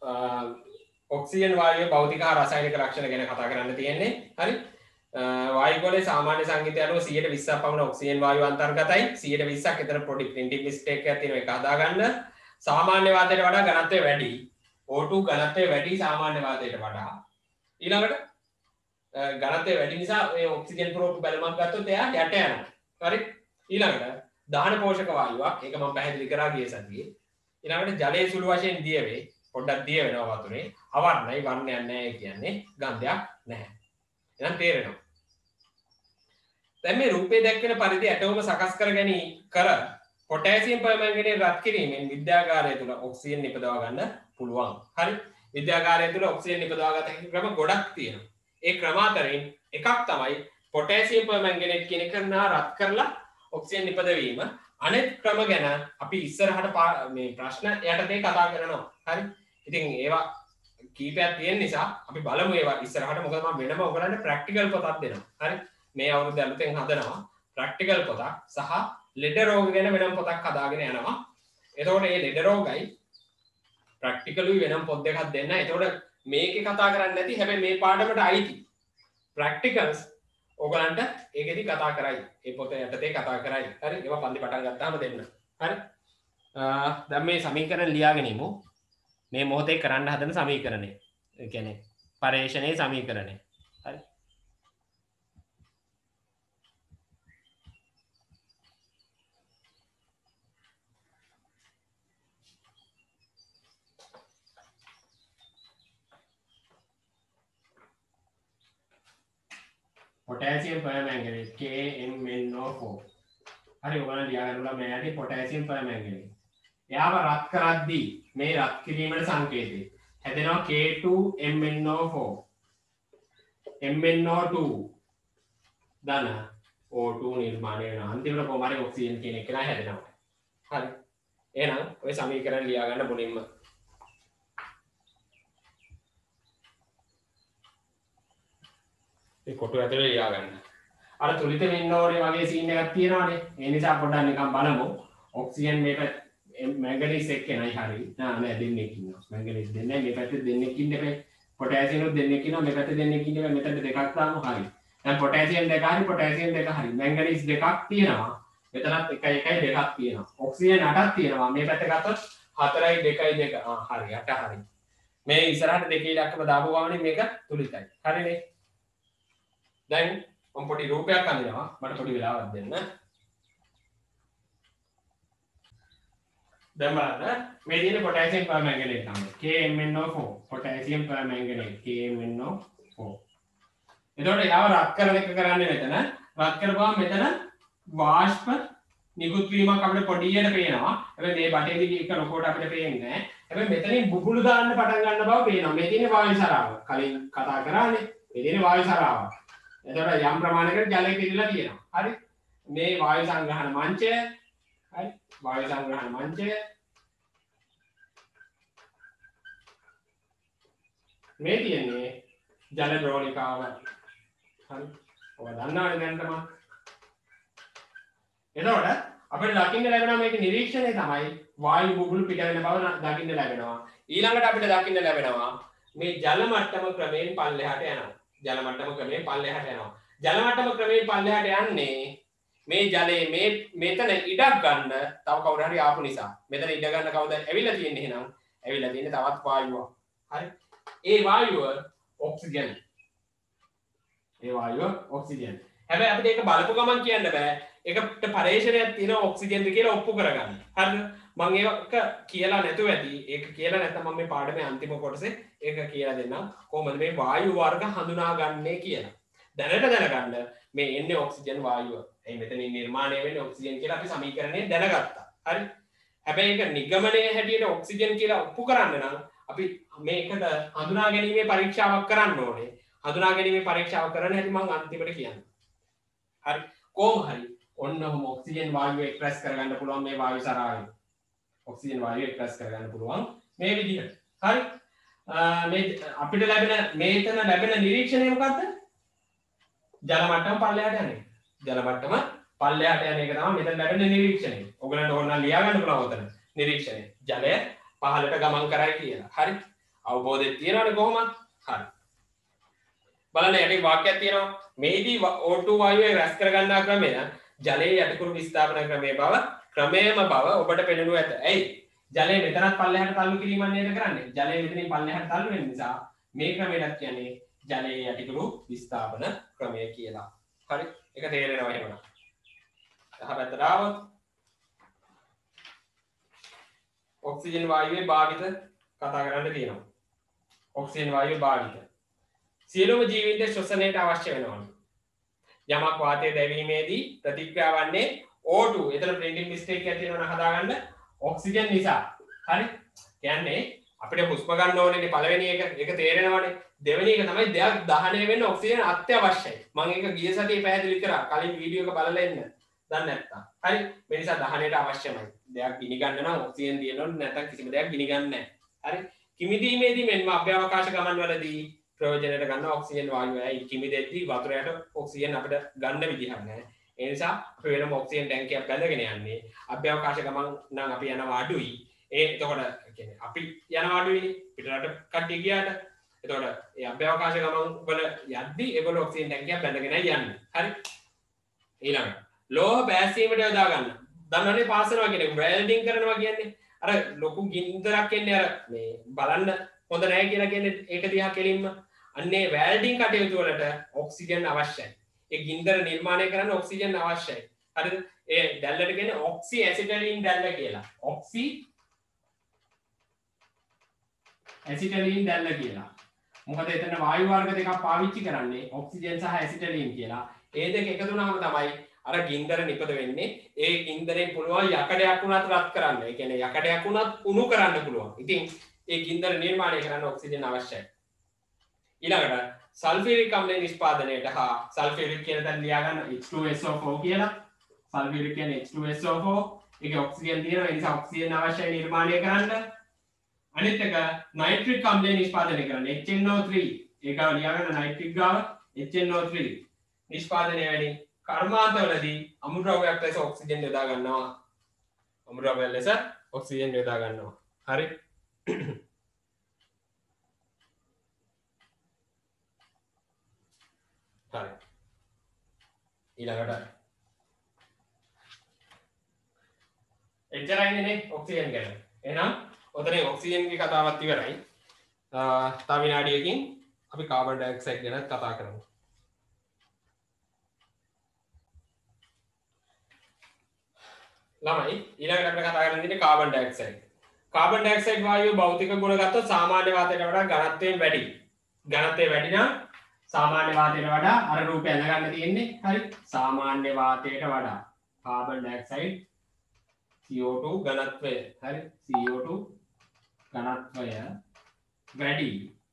ඔක්සිජන් වායුවේ භෞතික හා රසායනික ලක්ෂණ ගැන කතා කරන්න තියෙන්නේ. හරි? වායුගෝලයේ සාමාන්‍ය සංකේතය අනුව 120ක් පමණ ඔක්සිජන් වායුව අන්තර්ගතයි. 120ක් එතන පොඩි ප්‍රින්ටිං මිස්ටේක් එකක් තියෙනවා. ඒක හදා ගන්න. සාමාන්‍ය වාතයට වඩා ඝනත්වය වැඩි. O2 ඝනත්වය වැඩි සාමාන්‍ය වාතයට වඩා. ඊළඟට ඝනත්වය වැඩි නිසා මේ ඔක්සිජන් ප්‍රෝප් බැලුමක් ගත්තොත් එයා යට යනවා. හරි? ඊළඟට දහන පෝෂක වායුවක්. ඒක මම පැහැදිලි කරා ගිය සතියේ. ඊළඟට ජලයේ සුළු වශයෙන් දිය වේ. පොඩ්ඩක් දිය වෙනවා වතුරේ. අවර්ණයි වර්ණයක් නැහැ කියන්නේ ගන්ධයක් නැහැ. එහෙනම් තේරෙනවා. දැන් මේ රූපේ දැක්වෙන පරිදි ඇටෝම සකස් කර ගැනීම කර පොටෑසියම් පර්මැංගනේට් රත් කිරීමෙන් විද්‍යාගාරය තුල ඔක්සිජන් නිපදවා ගන්න පුළුවන්. හරි? විද්‍යාගාරය තුල ඔක්සිජන් නිපදවා ගත හැකි ක්‍රම ගොඩක් තියෙනවා. ඒ ක්‍රම අතරින් එකක් තමයි පොටෑසියම් පර්මැංගනේට් කියන එක රත් කරලා ඔක්සිජන් නිපදවීම. අනෙත් ක්‍රම ගැන අපි ඉස්සරහට මේ ප්‍රශ්න යටතේ කතා කරනවා. හරි. ඉතින් ඒවා කීපයක් තියෙන නිසා අපි බලමු ඒවා ඉස්සරහට. මොකද මම වෙනම ඔයගලන්ට ප්‍රැක්ටිකල් පොතක් දෙනවා. හරි. මේ අවුරුද්ද අලුතෙන් හදනවා ප්‍රැක්ටිකල් පොතක් සහ ලෙඩ රෝග ගැන වෙනම පොතක් හදාගෙන යනවා. එතකොට මේ ලෙඩ රෝගයි ප්‍රැක්ටිකලුයි වෙනම පොත් දෙකක් දෙන්න. එතකොට මේකේ කතා කරන්නේ නැති හැබැයි මේ පාඩමට අයිති ප්‍රැක්ටිකල්ස් ඔයගලන්ට ඒකෙදි කතා කරයි. ඒ පොත යටතේ කතා කරයි. හරි. ඒවා පන්ති පටන් ගත්තාම දෙන්න. හරි. දැන් මේ සමීකරණ ලියාගෙන ඉමු. මේ මොහොතේ කරන්න හදන සමීකරණය. ඒ කියන්නේ පරේෂණයේ සමීකරණය. හරි. potassium permanganate KMnO4. හරි ඔයගොල්ලෝ ලියාගන්නවා මේ ඇටි potassium permanganate. එයාව රත් කරද්දී මේ රත් කිරීමේ සංකේතය හැදෙනවා K2MnO4. MnO2 ධන O2 නිර්මාණය වෙනවා. අන්තිමට කොහොම හරි ඔක්සිජන් කියන එක නෑ හැදෙනවා. හරි. එහෙනම් ඔය සමීකරණ ලියා ගන්න මුලින්ම. ඒ කොටු ඇතුලේ ලියා ගන්න. අර තුලිත වෙන්න ඕනේ වගේ සීන් එකක් තියෙනවානේ. ඒ නිසා පොඩ්ඩක් නිකන් බලමු. ඔක්සිජන් මේක මැංගනීස් එක්කෙනයි හරි. නෑ දෙන්නෙක් ඉන්නවා. මැංගනීස් දෙන්නේ මේ පැත්තේ දෙන්නෙක් ඉන්න එපා. පොටෑසියම් දෙන්නෙක් ඉන්නවා මේ පැත්තේ දෙන්නෙක් ඉන්න එපා. මෙතන දෙකක් දාමු හරි. දැන් පොටෑසියම් දෙක හරි පොටෑසියම් දෙක හරි. මැංගනීස් දෙකක් තියෙනවා. මෙතනත් 1 1 දෙකක් තියෙනවා. ඔක්සිජන් 8ක් තියෙනවා. මේ පැත්ත ගත්තොත් 4යි 2යි 2. හරි 8 හරි. මේ ඉස්සරහට දෙකේ ඉලක්කම දාපු ගමන් මේක තුලිතයි. හරිනේ. දැන් මම පොඩි රූපයක් අඳිනවා. මට පොඩි වෙලාවක් දෙන්න. දැන් බලන්න මේ තියෙන potassium permanganate තමයි KMnO4 potassium permanganate KMnO4. එතකොට යාව රත් කරන එක කරන්නේ මෙතන රත් කරපුවාම මෙතන වාෂ්ප නිකුත් වීමක් අපිට පොඩියට පේනවා. හැබැයි මේ බටේදී එක ලොකෝට අපිට පේන්නේ නැහැ. හැබැයි මෙතනින් බුබුලු දාන්න පටන් ගන්න බව පේනවා. මේ තියෙන වායු සරාව. කලින් කතා කරානේ. මේ තියෙන වායු සරාව. එතකොට යම් ප්‍රමාණයකට ජලය පිරීලා තියෙනවා. හරි. මේ වායු සංග්‍රහණ මංචය. හරි. වායු සංග්‍රහණ මංචය. මේ තියෙන්නේ ජල ද්‍රවණිකාව. හරි. ඔය දන්නවනේ දැන් තමයි. එතකොට අපිට දකින්න ලැබෙනවා මේක නිරීක්ෂණය තමයි වායු බුබුලු පිට වෙන බව දකින්න ලැබෙනවා. ඊළඟට අපිට දකින්න ලැබෙනවා මේ ජල මට්ටම ක්‍රමයෙන් පල්ලෙහාට යනවා. ජල මට්ටම ක්‍රමයෙන් පල්ලෙහාට යනවා. ජල මට්ටම ක්‍රමයෙන් පල්ලෙහාට යන්නේ මේ ජලයේ මේ මෙතන ඉඩක් ගන්න තව කවුරු හරි ආපු නිසා. මෙතන ඉඩ ගන්න කවුද ඇවිල්ලා තියෙන්නේ එහෙනම්? ඇවිල්ලා තියෙන්නේ තවත් වායුවක්. හරි. ඒ වායුව ඔක්සිජන්. ඒ වායුව ඔක්සිජන්. හැබැයි අපිට ඒක බලපු ගමන් කියන්න බෑ. ඒකට පරීක්ෂණයක් තියෙනවා ඔක්සිජන්ද කියලා ඔප්පු කරගන්න. හරිද? මම ඒක කියලා නැතුව ඇති. ඒක කියලා නැත්නම් මම මේ පාඩමේ අන්තිම කොටසේ ඒක කියලා දෙන්නම්. කොහොමද මේ වායු වර්ග හඳුනාගන්නේ කියලා. දැනට දැනගන්න මේ එන්නේ ඔක්සිජන් වායුව. ඒ මෙතනින් නිර්මාණය වෙන්නේ ඔක්සිජන් කියලා අපි සමීකරණය දැනගත්තා. හරි? හැබැයි ඒක නිගමනයේ හැටියට ඔක්සිජන් කියලා ඔප්පු කරන්න නම් අපි මේකට හඳුනා ගැනීමේ පරීක්ෂාවක් කරන්න ඕනේ. හඳුනා ගැනීමේ පරීක්ෂාව කරන හැටි මම අන්තිමට කියන්නම්. හරි? කොහොම හරි ඔන්න ඔහොම ඔක්සිජන් වායුව එක්ස්ප්‍රෙස් කරගන්න පුළුවන් මේ වායු සරාවෙන්. ඔක්සිජන් වායුව එක්ස්ප්‍රෙස් කරගන්න පුළුවන් මේ විදිහට. හරි? මේ අපිට ලැබෙන මේතන ලැබෙන නිරීක්ෂණය මොකද්ද? ජල මට්ටම පල්ලෙහාට යන එක. ජල මට්ටම පල්ලෙහාට යන එක තමයි මෙතන ලැබෙන නිරීක්ෂණය. ඔයගලන්ට ඕන නම් ලියා ගන්න පුළුවන් උතන නිරීක්ෂණය. ජලය පහළට ගමන් කරයි කියලා. හරි? අවබෝධය තියෙනවනේ කොහොමද? හරි. බලන්න යටි වාක්‍යයක් තියෙනවා. මේදී O2 වායුවේ රැස් කරගන්නා ක්‍රමය ජලයේ යටිකුරු විස්ථාපන ක්‍රමයේ බව ක්‍රමයේම බව ඔබට පෙනෙනු ඇත. ඇයි? ජලය මෙතනත් පල්ලෙහාට තල්ලු කිරීමක් නේද කරන්නේ? ජලය මෙතනින් පල්ලෙහාට තල්ලු වෙන නිසා මේ ක්‍රමයට කියන්නේ ජලයේ යටිකුරු විස්ථාපන ක්‍රමය කියලා. හරි? ඒක තේරෙනවා එහෙමනම්. අහපැත්තට ආවොත් ඔක්සිජන් වායුවේ භාවිත කතා කරන්න තියෙනවා. ඔක්සිජන් වායුවේ භාවිත සියලුම ජීවීන්ට ශ්වසනයට අවශ්‍ය වෙනවා. යමක් වාතය දැවීමේදී ප්‍රතික්‍රියා වන්නේ O2. එතන printing mistake එකක් තියෙනවා නම් හදාගන්න ඔක්සිජන් නිසා. හරි? කියන්නේ අපිට හුස්ම ගන්න ඕනේ පළවෙනි එක. ඒක තේරෙනවනේ. දෙවෙනි එක තමයි දෙයක් දහනය වෙන්න ඔක්සිජන් අත්‍යවශ්‍යයි. මම ඒක ගිය සතියේ පැහැදිලි කරා. කලින් වීඩියෝ එක බලලා ඉන්න. දන්නේ නැත්තම්. හරි. මේ නිසා දහනයට අවශ්‍යමයි. දෙයක් ගිනි ගන්න නම් ඔක්සිජන් තියෙන්න ඕනේ නැත්නම් කිසිම දෙයක් ගිනි ගන්න නැහැ. හරි. කිමිදීමේදී මෙන්ම අභ්‍යවකාශ ගමන් වලදී ප්‍රයෝජනයට ගන්න ඔක්සිජන් වායුවයි. කිමිදෙද්දී වතුරයට ඔක්සිජන් අපිට ගන්න විදිහක් නැහැ. ඒ නිසා අපි වෙනම ඔක්සිජන් ටැංකියක් බැඳගෙන යන්නේ. අභ්‍යවකාශ ගමන් නම් අපි යනවා අඩුයි. එතකොට කියන්නේ අපි යනවා අඩුයිනේ. පිටරට කට්ටිය ගියාට. එතකොට මේ අභ්‍යවකාශ ගමන් වල යද්දී ඒගොල්ලෝ ඔක්සිජන් ටැංකියක් බැඳගෙන යන්නේ. හරි. ඊළඟට ලෝහ බෑසීමට යොදා ගන්න. දන්නවනේ පාස් වෙනවා කියන්නේ වෙල්ඩින් කරනවා කියන්නේ අර ලොකු ගින්දරක් එන්නේ අර මේ බලන්න හොඳ නැහැ කියලා කියන්නේ ඒක දිහා කෙලින්ම අන්නේ වෙල්ඩින් කටයුතු වලට ඔක්සිජන් අවශ්‍යයි. ඒ ගින්දර නිර්මාණය කරන්න ඔක්සිජන් අවශ්‍යයි. හරිද? ඒ දැල්ලට කියන්නේ ඔක්සි ඇසිටලීන් දැල්ල කියලා. ඔක්සි ඇසිටලීන් දැල්ල කියලා. මොකද එතන වායු වර්ග දෙකක් පාවිච්චි කරන්නේ ඔක්සිජන් සහ ඇසිටලීන් කියලා. ඒ දෙක එකතු වුණාම තමයි අර ගින්දර නිපද වෙන්නේ. ඒ ගින්දරෙන් පුළුවන් යකඩයක් වුණත් රත් කරන්න. ඒ කියන්නේ යකඩයක් වුණත් උණු කරන්න පුළුවන්. ඉතින් ඒ ගින්දර නිර්මාණය කරන්න ඔක්සිජන් අවශ්‍යයි. ඊළඟට සල්ෆියුරික් අම්ලය නිෂ්පාදනයට හා සල්ෆියුරික් කියන තැන ලියා ගන්න H2SO4 කියලා. සල්ෆියුරික් කියන්නේ H2SO4. ඒකේ ඔක්සිජන් තියෙනවා. ඒ නිසා ඔක්සිජන් අවශ්‍යයි නිර්මාණය කරන්න. අනිත් එක නයිට්‍රික් අම්ලය නිෂ්පාදනය කරන්න HNO3. ඒක ලියා ගන්න නයිට්‍රික් ගාව HNO3 නිෂ්පාදනය වෙනි කර්මාන්තවලදී අමුද්‍රව්‍යයක් ලෙස ඔක්සිජන් යොදා ගන්නවා. අමුද්‍රව්‍ය ලෙස ඔක්සිජන් යොදා ගන්නවා. හරි. හරි. ඊළඟට එච්චරයිනේ ඔක්සිජන් ගැන. එහෙනම් ඔතන ඔක්සිජන්ගේ කතාවත් ඉවරයි. තව විනාඩියකින් අපි කාබන් ඩයොක්සයිඩ් ගැන කතා කරමු. ළමයි ඊළඟට අපිට කතා කරන්න තියෙන්නේ කාබන් ඩයොක්සයිඩ්. කාබන් ඩයොක්සයිඩ් වායුවේ භෞතික ගුණ ගත්තොත් සාමාන්‍ය වාතයට වඩා ඝනත්වයෙන් වැඩි. ඝනත්වය වැඩි නම් සාමාන්‍ය වාතයට වඩා අර රූපය අඳගන්න තියෙන්නේ. හරි. සාමාන්‍ය වාතයට වඩා කාබන් ඩයොක්සයිඩ් CO2 ඝනත්වය. හරි. CO2 ඝනත්වය වැඩි.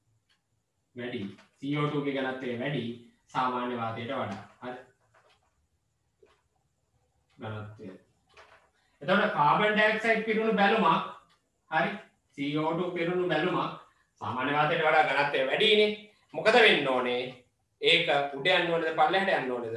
CO2 ගේ ඝනත්වය වැඩි සාමාන්‍ය වාතයට වඩා. හරි. ඝනත්වය. එතකොට කාබන් ඩයොක්සයිඩ් පිරුණු බැලුමක් හරි CO2 පිරුණු බැලුමක් සාමාන්‍ය වාතයට වඩා ඝනත්වය වැඩිනේ. මොකද වෙන්න ඕනේ? ඒක උඩ යන්න ඕනේද පල්ලෙහාට යන්න ඕනේද?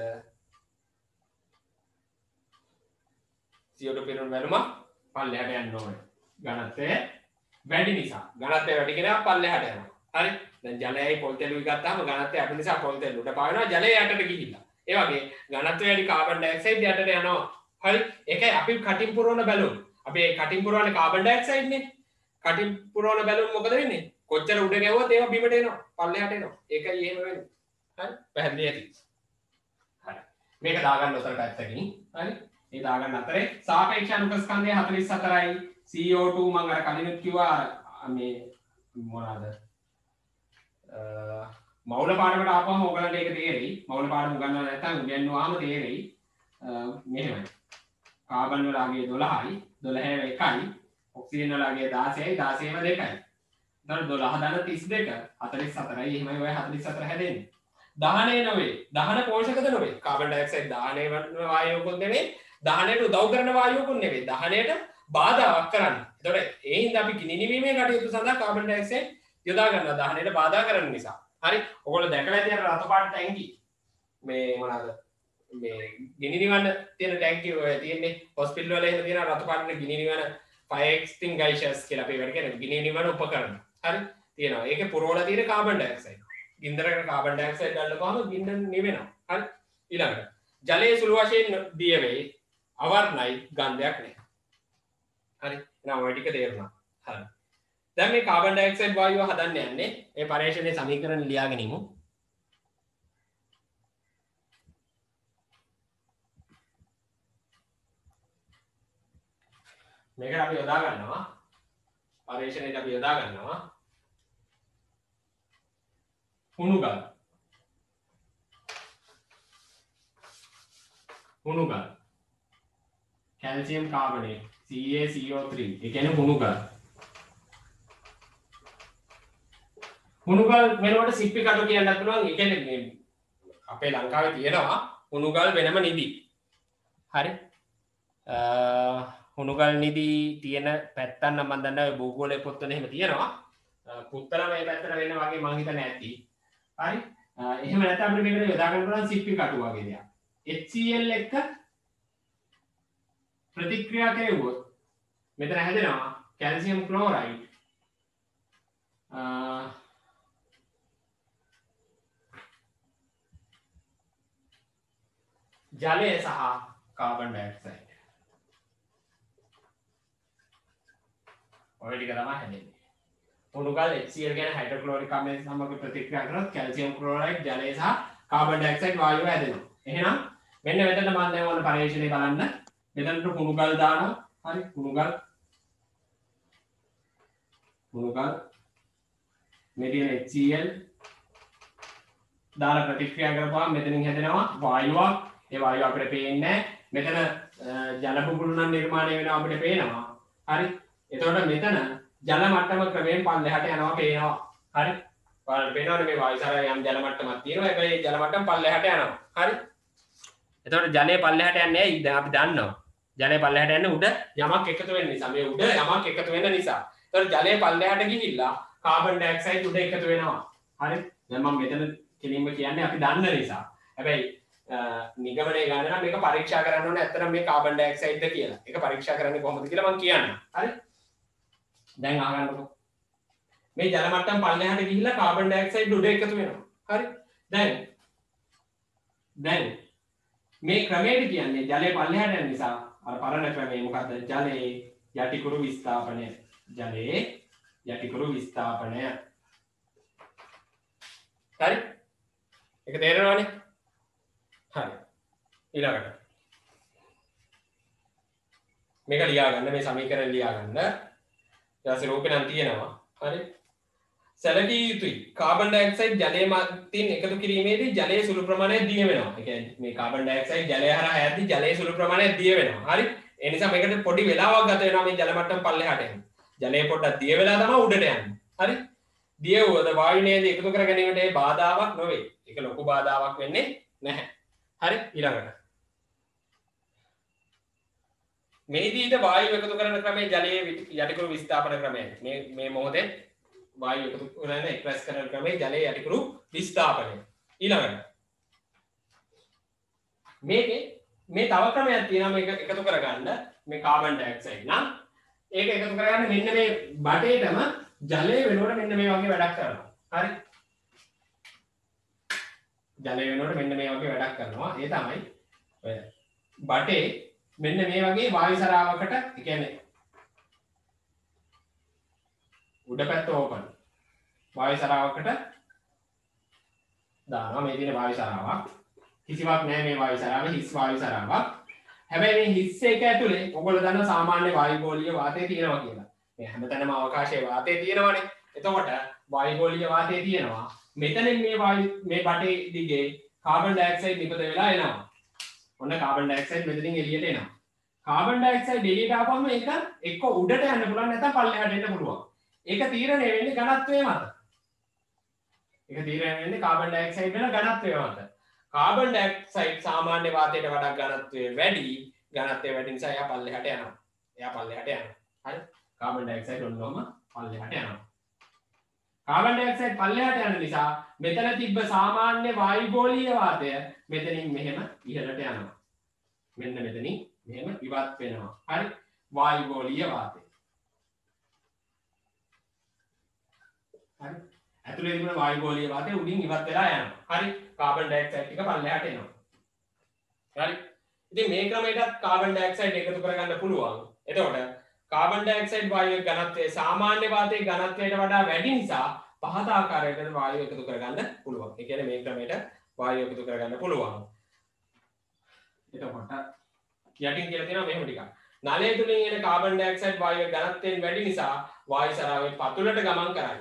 CO2 පිරුණු බැලුමක් පල්ලෙහාට යන්න ඕනේ. ඝනත්වය වැඩි නිසා. ඝනත්වය වැඩි කෙනා පල්ලෙහාට යනවා. හරි. දැන් ජලයයි පොල් තෙලුයි ගත්තාම ඝනත්වය අඩු නිසා පොල් තෙල් උඩ පාවෙනවා. ජලය යටට ගිහිල්ලා. ඒ වගේ ඝනත්වය වැඩි කාබන් ඩයොක්සයිඩ් යටට යනවා. හරි. ඒකයි අපි කටින් පුරවන බැලුම්. අපි කටින් පුරවන්නේ කාබන් ඩයොක්සයිඩ් නේ. කටින් පුරවන බැලුම් මොකද වෙන්නේ? කොච්චර උඩ ගැවුවත් ඒවා බිමට එනවා. පල්ලෙහාට එනවා. ඒකයි එහෙම වෙන්නේ. හරි. පැහැදිලි ඇති. හරි. මේක දාගන්න උතර පැත්තකින්. හරි. මේ දාගන්න අතරේ සාපේක්ෂ අණුක ස්කන්ධය 44යි. CO2 මම අර කලිනුත් කිව්වා මේ මොනවාද? මෞල පාඩමට ආපුවම ඔයගලන්ට ඒක තේරෙයි. මෞල පාඩම උගන්වලා නැත්නම් උගන්වුවාම තේරෙයි. මෙහෙමයි. කාබන් වල අගය 12යි 12 1යි ඔක්සිජන් වල අගය 16යි 16ම 2යි. එතකොට 12 ධන 32 44යි එහෙමයි ඔය 44 හැදෙන්නේ. දහනය නෙවෙයි. දහන පෝෂකද නෙවෙයි. කාබන් ඩයොක්සයිඩ් දහනය වන වායුවකුත් නෙවෙයි. දහනයට උදව් කරන වායුවකුත් නෙවෙයි. දහනයට බාධාවක් කරන්නේ. එතකොට ඒ හින්දා අපි ගිනි නිවීමේ කටයුතු සඳහා කාබන් ඩයොක්සයිඩ් යොදා ගන්නවා දහනයට බාධා කරන නිසා. හරි. ඔයගොල්ලෝ දැකලා ඇති අර රතු පාට ටැංකි මේ මොනවාද? මේ ගිනි නිවන තියෙන ටැංකි ඔය තියෙන්නේ හොස්පිටල් වල එහෙම තියෙන රතු පාට ගිනි නිවන fire extinguishers කියලා අපි ඒකට කියන්නේ ගිනි නිවන උපකරණ. හරි තියෙනවා. ඒකේ පුරවලා තියෙන කාබන් ඩයොක්සයිඩ්. ගින්දරකට කාබන් ඩයොක්සයිඩ් දැල්ලපුවාම ගින්දර නිවෙනවා. හරි ඊළඟට ජලයේ සුළු වශයෙන් දිය වෙයි. අවර්ණයි ගන්ධයක් නැහැ. හරි එහෙනම් ඔය ටික තේරුණා. හරි. දැන් මේ කාබන් ඩයොක්සයිඩ් වායුව හදන්න යන්නේ මේ පරීක්ෂණයේ සමීකරණ ලියාගෙන ඉමු. මේකට අපි යොදා ගන්නවා පරීක්ෂණයට අපි යොදා ගන්නවා හුණුගල් කැල්සියම් කාබනේට් CaCO3 ඒ කියන්නේ හුණුගල් වෙනකොට සිප්පි කටු කියන්නත් පුළුවන්. ඒ කියන්නේ අපේ ලංකාවේ තියෙනවා හුණුගල් වෙනම නිදි. හරි හුණුගල් නිදි තියෙන පැත්තන්න මම දන්නවා ඔය භූගෝලයේ පොත්වල එහෙම තියෙනවා පුත්තල මේ පැත්තට වෙන්න වගේ මං හිතන්නේ නැති හරි එහෙම නැත්නම් අපිට මේකට යොදා ගන්න පුළුවන් සිප්පි කටු වගේ දෙයක් HCl එක ප්‍රතික්‍රියා කෙරුවොත් මෙතන හැදෙනවා කැල්සියම් ක්ලෝරයිඩ් ජලය සහ කාබන් ඩයොක්සයිඩ් ඔය ටික තමයි හැදෙන්නේ උණුගල් HCl කියන හයිඩ්‍රොක්ලෝරික් ආම්ලය සමග ප්‍රතික්‍රියා කරොත් කැල්සියම් ක්ලෝරයිඩ් ජලය සහ කාබන් ඩයොක්සයිඩ් වායුව හැදෙනවා එහෙනම් මෙන්න මෙතන මම දැන් ඔන්න පරීක්ෂණය බලන්න මෙතනට උණුගල් දානවා හරි උණුගල් මේ තියෙන HCl දාලා ප්‍රතික්‍රියා කරපුවාම මෙතනින් හැදෙනවා වායුවක් ඒ වායුව අපිට පේන්නේ මෙතන ජල බුබුළු නම් නිර්මාණය වෙනවා අපිට පේනවා හරි එතකොට මෙතන ජල මට්ටම ක්‍රමයෙන් පල්ලෙහාට යනවා පේනවා හරි ඔයාලට පේනවනේ මේ වායු සරය යම් ජල මට්ටමක් තියෙනවා හැබැයි ජල මට්ටම පල්ලෙහාට යනවා හරි එතකොට ජලය පල්ලෙහාට යන්නේ ඇයි අපි දන්නවා ජලය පල්ලෙහාට යන්නේ උඩ යමක් එකතු වෙන නිසා මේ උඩ යමක් එකතු වෙන නිසා එතකොට ජලය පල්ලෙහාට ගිහිල්ලා කාබන් ඩයොක්සයිඩ් උඩ එකතු වෙනවා හරි දැන් මම මෙතන කෙලින්ම කියන්නේ අපි දන්න නිසා හැබැයි නිගමනය ගන්න නම් මේක පරීක්ෂා කරන්න ඕනේ ඇත්තටම මේ කාබන් ඩයොක්සයිඩ්ද කියලා ඒක පරීක්ෂා කරන්නේ කොහොමද කියලා මම කියන්නම් හරි දැන් අහගන්නකො මේ ජල මට්ටම පල්ලෙහාට ගිහිල්ලා කාබන් ඩයොක්සයිඩ් උඩ එකතු වෙනවා හරි දැන් මේ ක්‍රමයට කියන්නේ ජලය පල්ලෙහාට යන නිසා අර පරණ ක්‍රමය මොකද්ද ජලයේ යටිකුරු විස්ථාපනය ජලයේ යටිකුරු විස්ථාපනය හරි ඒක තේරෙනවනේ හරි ඊළඟට මේක ලියා ගන්න මේ සමීකරණ ලියා ගන්න ඊට පස්සේ රූපේ නම් තියෙනවා හරි සැලකිය යුතුයි කාබන් ඩයොක්සයිඩ් ජලයේ මතින් එකතු කිරීමේදී ජලයේ සුළු ප්‍රමාණයක් දිය වෙනවා ඒ කියන්නේ මේ කාබන් ඩයොක්සයිඩ් ජලය හරහා යද්දී ජලයේ සුළු ප්‍රමාණයක් දිය වෙනවා හරි ඒ නිසා මේකට පොඩි වෙලාවක් ගත වෙනවා මේ ජල මට්ටම පල්ලෙහාට එන්න ජලය පොඩ්ඩක් දිය වෙලා තමයි උඩට යන්නේ හරි දිය වුවද වායු නේද එකතු කර ගැනීමට ඒ බාධාවක් නොවේ ඒක ලොකු බාධාවක් වෙන්නේ නැහැ හරි ඊළඟට මේදීද වායු එකතු කරන ක්‍රමය ජලයේ යටිකුරු විස්ථාපන ක්‍රමය මේ මොහොතේ වායු එකතු කරන එක්ස්ප්‍රෙස් කරන ක්‍රමය ජලයේ යටිකුරු විස්ථාපනය ඊළඟට මේ තව ක්‍රමයක් තියෙනවා මේක එකතු කරගන්න මේ කාබන් ඩයොක්සයිඩ් නම් ඒක එකතු කරගන්න මෙන්න මේ බටේටම ජලය වෙනකොට මෙන්න මේ වගේ වැඩක් කරනවා හරි ජලය වෙනකොට මෙන්න මේ වගේ වැඩක් කරනවා ඒ තමයි ඔය බටේ මෙන්න මේ වගේ වායු සරාවකට ඒ කියන්නේ උඩ පැත්ත ඕපන් වායු සරාවකට දානවා මේ තියෙන වායු සරාවක් කිසිවක් නැහැ මේ වායු සරාව හිස් වායු සරාවක් හැබැයි මේ හිස් එක ඇතුලේ ඔයගොල්ලෝ දන්නා සාමාන්‍ය වායුගෝලීය වාතය තියෙනවා කියලා මේ හැමතැනම අවකාශයේ වාතය තියෙනවානේ එතකොට වායුගෝලීය වාතය තියෙනවා මෙතනින් මේ බටේ දිගේ කාබන් ඩයොක්සයිඩ් නිපද වෙලා එනවා ඔන්න කාබන් ඩයොක්සයිඩ් මෙතනින් එළියට එනවා කාබන් ඩයොක්සයිඩ් එළියට ආවම ඒක එක්ක උඩට යන්න පුළුවන් නැත්නම් පල්ලෙහාට එන්න පුළුවන් ඒක තීරණය වෙන්නේ ඝනත්වයේ මත ඒක තීරණය වෙන්නේ කාබන් ඩයොක්සයිඩ් වල ඝනත්වය මත කාබන් ඩයොක්සයිඩ් සාමාන්‍ය වාතයට වඩා ඝනත්වය වැඩි නිසා එයා පල්ලෙහාට යනවා හරි කාබන් ඩයොක්සයිඩ් ඔන්නෝම පල්ලෙහාට යනවා කාබන් ඩයොක්සයිඩ් පල්ලෙහාට යන නිසා මෙතන තිබ්බ සාමාන්‍ය වායුගෝලීය වාතය මෙතනින් මෙහෙම ඉහළට යනවා මෙන්න මෙතනින් මෙහෙම ඉවත් වෙනවා හරි වායුගෝලීය වාතය හරි ඇතුලේ තිබුණ වායුගෝලීය වාතය උඩින් ඉවත් වෙලා යනවා හරි කාබන් ඩයොක්සයිඩ් ටික පල්ලෙහාට එනවා හරි ඉතින් මේ ක්‍රමයටත් කාබන් ඩයොක්සයිඩ් එකතු කරගන්න පුළුවන් එතකොට කාබන් ඩයොක්සයිඩ් වායුවේ ඝනත්වය සාමාන්‍ය වාතයේ ඝනත්වයට වඩා වැඩි නිසා පහත ආකාරයකට වායුව එකතු කරගන්න පුළුවන්. ඒ කියන්නේ මේ ක්‍රමයට වායුව එකතු කරගන්න පුළුවන්. එතකොට යටින් කියලා තියෙනවා මෙහෙම ටිකක්. නලය තුලින් එන කාබන් ඩයොක්සයිඩ් වායුවේ ඝනත්වයෙන් වැඩි නිසා වායු සරාවේ පතුලට ගමන් කරයි.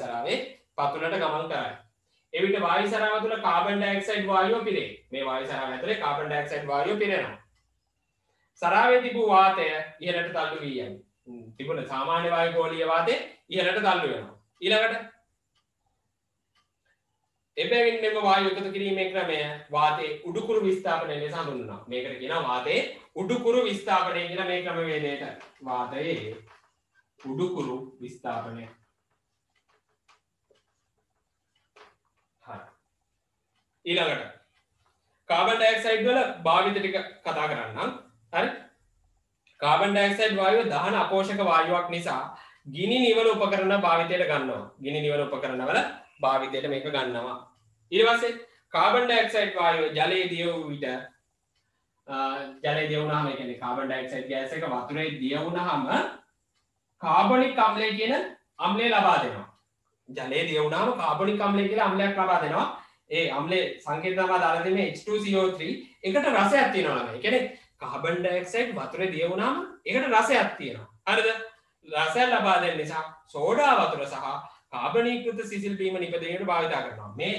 එවිට වායු සරාව තුල කාබන් ඩයොක්සයිඩ් වායුව පිරේ. මේ වායු සරාව ඇතුලේ කාබන් ඩයොක්සයිඩ් වායුව පිරෙනවා. සරාවේ තිබූ වාතය ඉහළට තල්ලු වී යයි. තිබුණ සාමාන්‍ය වායුගෝලීය වාතය ඉහළට තල්ලු වෙනවා. ඊළඟට එබැවින් මෙම වායු එකතු කිරීමේ ක්‍රමය වාතයේ උඩුකුරු විස්ථාපනය ලෙස හඳුන්වනවා. මේකට කියනවා වාතයේ උඩුකුරු විස්ථාපනය කියලා මේ ක්‍රමවේදයට. වාතයේ උඩුකුරු විස්ථාපනය. හරි. ඊළඟට කාබන් ඩයොක්සයිඩ් වල භාවිත ටික කතා කරන්නම්. හරි. කාබන් ඩයොක්සයිඩ් වායුව දහන අපෝෂක වායුවක් නිසා ගිනි නිවන උපකරණ භාවිතයට ගන්නවා. ගිනි නිවන උපකරණවල භාවිතයට මේක ගන්නවා. ඊට පස්සේ කාබන් ඩයොක්සයිඩ් වායුව ජලයේ දිය වූ විට ජලයේ දිය වුණාම ඒ කියන්නේ කාබන් ඩයොක්සයිඩ් ගෑස් එක වතුරේ දිය වුණාම කාබොනික් අම්ලය කියන අම්ලය ලබා දෙනවා. ජලයේ දිය වුණාම කාබොනික් අම්ලය කියලා අම්ලයක් ලබා දෙනවා. ඒ අම්ලේ සංකේත තමයි දාලා දෙන්නේ H2CO3. ඒකට රසයක් තියෙනවා ළමයි. ඒ කියන්නේ කාබන් ඩයොක්සයිඩ් වතුරේ දිය වුණාම ඒකට රසයක් තියෙනවා. හරිද? රසය ලබා දෙන්න නිසා සෝඩා වතුර සහ කාබනීකృత සිසිල් බීම නිපදවීමට භාවිත කරනවා. මේ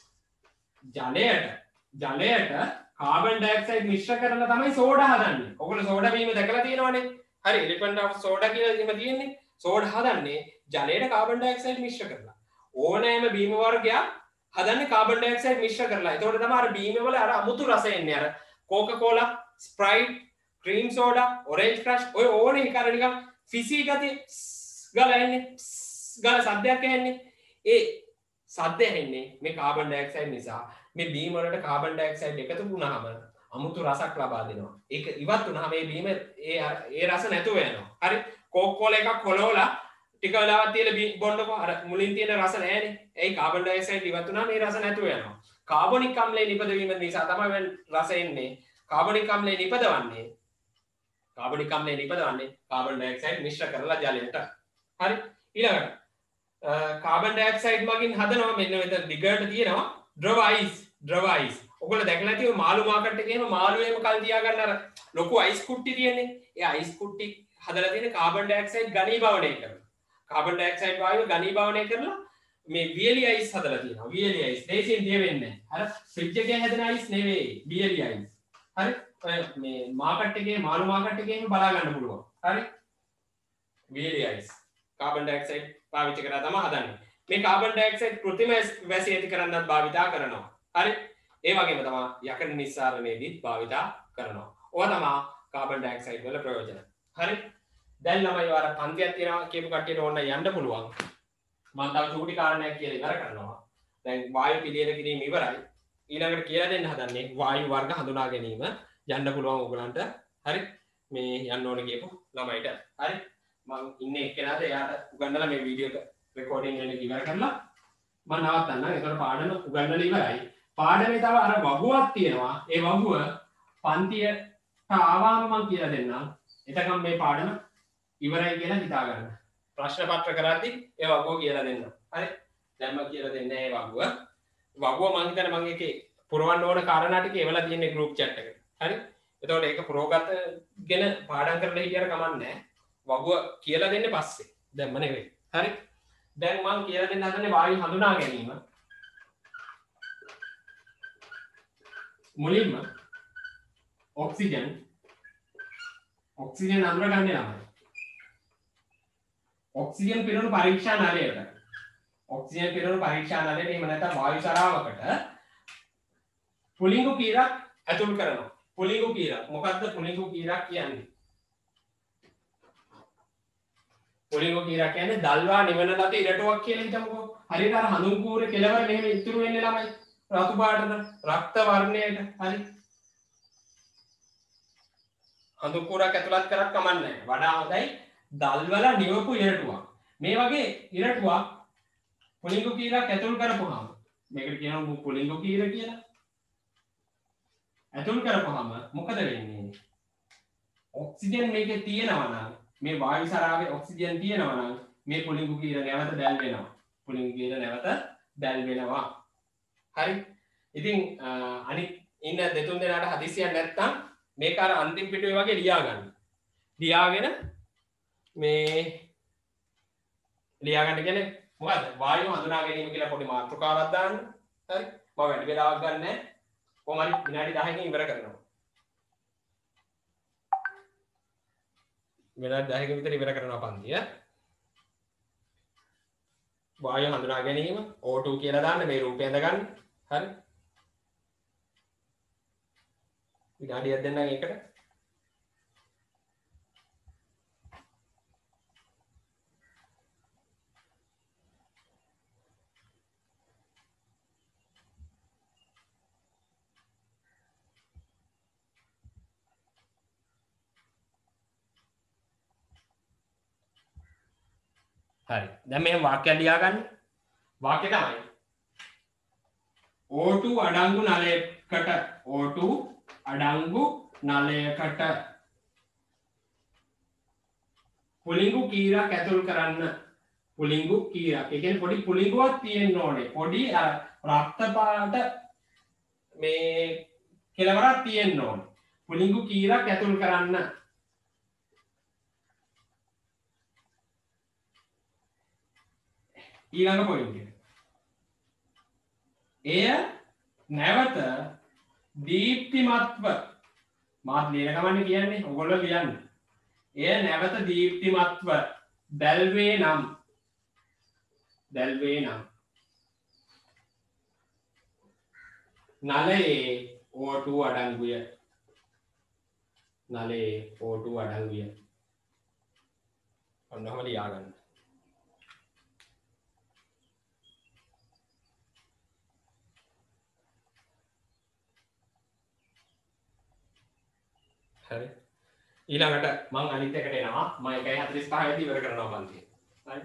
ජලයට කාබන් ඩයොක්සයිඩ් මිශ්‍ර කරලා තමයි සෝඩා හදන්නේ. ඔයගොල්ලෝ සෝඩා බීම දැකලා තියෙනවනේ. හරි එලිෆන්ට් ඔෆ් සෝඩා කියලා එහෙම තියෙන්නේ. සෝඩා හදන්නේ ජලයට කාබන් ඩයොක්සයිඩ් මිශ්‍ර කරලා. ඕනෑම බීම වර්ගයක් හදන්නේ කාබන් ඩයොක්සයිඩ් මිශ්‍ර කරලා. ඒතකොට තමයි අර බීම වල අර අමුතු රසය එන්නේ. අර Coca Cola, Sprite, cream soda, Orange Crush ඔය ඕනේ එක අර නිකන් ෆිසි ගතිය ගාලා එන්නේ. ගාලා සද්දයක් ඇහෙන්නේ. ඒ සද්ද ඇහෙන්නේ මේ කාබන් ඩයොක්සයිඩ් නිසා. මේ බීම වලට කාබන් ඩයොක්සයිඩ් එකතු වුණාම අමුතු රසක් ලබා දෙනවා. ඒක ඉවත් වුණාම මේ බීම ඒ රස නැතුව යනවා. හරි කොකෝලා එකක් කොලෝලා ටික වෙලාවක් තියලා බොන්නකො අර මුලින් තියෙන රස නැහැනේ. ඒ කාබන් ඩයොක්සයිඩ් ඉවත් වුණාම මේ රස නැතුව යනවා. කාබොනික් අම්ලයේ නිපදවීම නිසා තමයි රස එන්නේ. කාබොනික් අම්ලයේ නිපදවන්නේ කාබන් ඩයොක්සයිඩ් මිශ්‍ර කරලා ජලයට. හරි ඊළඟට කාබන් ඩයොක්සයිඩ් මගින් හදනවා මෙන්න මෙතන දිගට තියෙනවා ද්‍රව අයිස්. ඔයගොල්ලෝ දැකලා ඇති ඔය මාළු මාකට් එකේ එහෙම මාළු එහෙම කල් තියා ගන්න අර ලොකු අයිස් කුට්ටි තියෙන්නේ. ඒ අයිස් කුට්ටි හදලා තියෙන කාබන් ඩයොක්සයිඩ් ඝනීභවනය කරනවා. කාබන් ඩයොක්සයිඩ් වායුව ඝනීභවනය කරලා මේ වියලි අයිස් හදලා තියෙනවා. වියලි අයිස් දේශයෙන් දිය වෙන්නේ නැහැ. අර ෆ්‍රිජ් එකේ හැදෙන අයිස් නෙවෙයි වියලි අයිස්. හරි ඔය මේ මාකට් එකේ මාළු මාකට් එකේ එහෙම බලා ගන්න පුළුවන්. හරි වියලි අයිස් කාබන් ඩයොක්සයිඩ් පාවිච්චි කරලා තමයි හදන්නේ. මේ කාබන් ඩයොක්සයිඩ් કૃත්‍රිම වැසි ඇති කරන්නත් භාවිතා කරනවා. හරි ඒ වගේම තමයි යකඩ නිස්සාරණයේදීත් භාවිතා කරනවා. ඕවා තමයි කාබන් ඩයොක්සයිඩ් වල ප්‍රයෝජන. හරි දැන් ළමයි ඔයාලා පන්තියක් තියනවා කියපු කට්ටියට ඕන්න යන්න පුළුවන්. මම තව චූටි කාරණයක් කියලා ඉවර කරනවා. දැන් වායු පිළියෙල කිරීම ඉවරයි. ඊළඟට කියලා දෙන්න හදන්නේ වායු වර්ග හඳුනා ගැනීම. යන්න පුළුවන් ඕගලන්ට. හරි මේ යන්න ඕනේ කියපු ළමයිට. හරි මම ඉන්නේ එක්කෙනාට එයාට උගන්වලා මේ වීඩියෝ එක රෙකෝඩින් එක ඉවර කරලා මම නවත්තන්නම්. ඒතකොට පාඩම උගන්වලා ඉවරයි. පාඩමේ තව අර වගුවක් තියෙනවා. ඒ වගුව පන්තියට ආවම මම කියලා දෙන්නම්. එතකම් මේ පාඩම ඉවරයි කියලා හිතා ගන්න. ප්‍රශ්න පත්‍ර කරද්දි ඒ වගුව කියලා දෙන්න. හරි දැන් මම කියලා දෙන්නේ මේ වගුව. වගුව මම හිතන්නේ මම ඒකේ පුරවන්න ඕන කාරණා ටික එවලා තියෙන්නේ group chat එකට. හරි එතකොට ඒක පුරවගත්තගෙන පාඩම් කරලා හිටියට කමක් නැහැ. වගුව කියලා දෙන්නේ පස්සේ. දැන්ම නෙවෙයි. හරි. දැන් මම කියලා දෙන්න හදන්නේ වායු හඳුනා ගැනීම. මුලින්ම ඔක්සිජන් අඳුරගන්නේ ළමයි. ඔක්සිජන් පිරුණු පරීක්ෂා නලයට. එහෙම නැත්නම් වායු සරාවකට පුලිංගු කීරක් ඇතුල් කරනවා. පුලිංගු කීරක්. මොකද්ද පුලිංගු කීරක් කියන්නේ? පුලිංගු කීරක් කියන්නේ දල්වා නිවන ලත ඉරටුවක් කියලා හිතමුකෝ. හරියට අර හඳුන් කූරේ කෙලවර මෙහෙම ඉතුරු වෙන්නේ ළමයි. රතු පාටද රක්ත වර්ණයට. හරි හඳුන් කූරක් ඇතුළත් කරක් කමන්නේ නැහැ. වඩා හොඳයි දල්වල නිවපු ඉරටුවක්. මේ වගේ ඉරටුවක් පුලිංගු කීරක් ඇතුල් කරපුවාම මේකට කියනවා පුලිංගු කීර කියලා. ඇතුල් කරපුවාම මොකද වෙන්නේ? ඔක්සිජන් මේකේ තියෙනවා නම් මේ වායු සරාවේ ඔක්සිජන් තියෙනවා නම් මේ පුලිංගු කීර නැවත දැල් වෙනවා. හරි ඉතින් අනිත් ඉන්න දෙතුන් දෙනාට හදිසියක් නැත්තම් මේක අර අන්තිම පිටුවේ වගේ ලියාගෙන කියන්නේ මොකද්ද වායුව හඳුනා ගැනීම කියලා පොඩි මාතෘකාවක් දාන්න. හරි මම වැඩි වෙලාවක් ගන්න නැහැ. කොහොම හරි විනාඩි 10කින් ඉවර කරනවා. විනාඩි 10කින් විතර ඉවර කරනවා පන්තිය. වායු හඳුනා ගැනීම O2 කියලා දාන්න මේ රූපය ඇඳ ගන්න. හරි. විනාඩියක් දෙන්නම් ඒකට. හරි. දැන් මේ වාක්‍යය ලියා ගන්න. වාක්‍ය තමයි O2 අඩංගු නලයකට O2 අඩංගු නලයකට පුලිංගු කීරක් ඇතුල් කරන්න. පුලිංගු කීරක්. ඒ කියන්නේ පොඩි පුලිංගුවක් තියෙන්න ඕනේ. පොඩි රක්ත පාට මේ කෙලවරක් තියෙන්න ඕනේ. පුලිංගු කීරක් ඇතුල් කරන්න. ඊළඟ පොයින්ට් එක. එය නැවත දීප්තිමත්ව මාත් ලියන ගමන් කියන්නේ ඔයගොල්ලෝ ලියන්න. එය නැවත දීප්තිමත්ව දැල්වේ නම් නලයේ O2 අඩංගුය. නලයේ O2 අඩංගුය. ඔන්නම ලියා ගන්න. හරි. ඊළඟට මම අනිත් එකට එනවා. මම 1:45 වෙදී ඉවර කරනවා පන්තිය. හරි.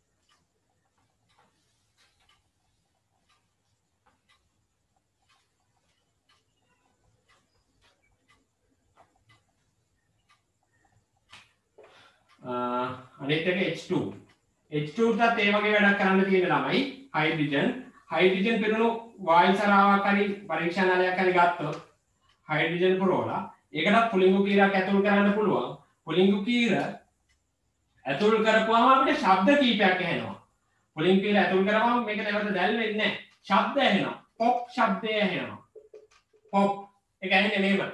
අනිත් එක H2. H2ටත් ඒ වගේ වැඩක් කරන්න තියෙන ළමයි හයිඩ්‍රජන් පිරුණු වායු සරාවක් හරි පරීක්ෂා නලයක් හරි ගත්තොත් හයිඩ්‍රජන් පුරවලා ඒකටත් පුලිංගු කීරක් ඇතුල් කරන්න පුළුවන්. පුලිංගු කීර ඇතුල් කරපුවාම අපිට ශබ්ද කීපයක් ඇහෙනවා. පුලිංගු කීර ඇතුල් කරාම මේක නැවත දැල් වෙන්නේ නැහැ. ශබ්ද ඇහෙනවා. පොප් ශබ්දය ඇහෙනවා. පොප් ඒක ඇහෙන්නේ මෙහෙම.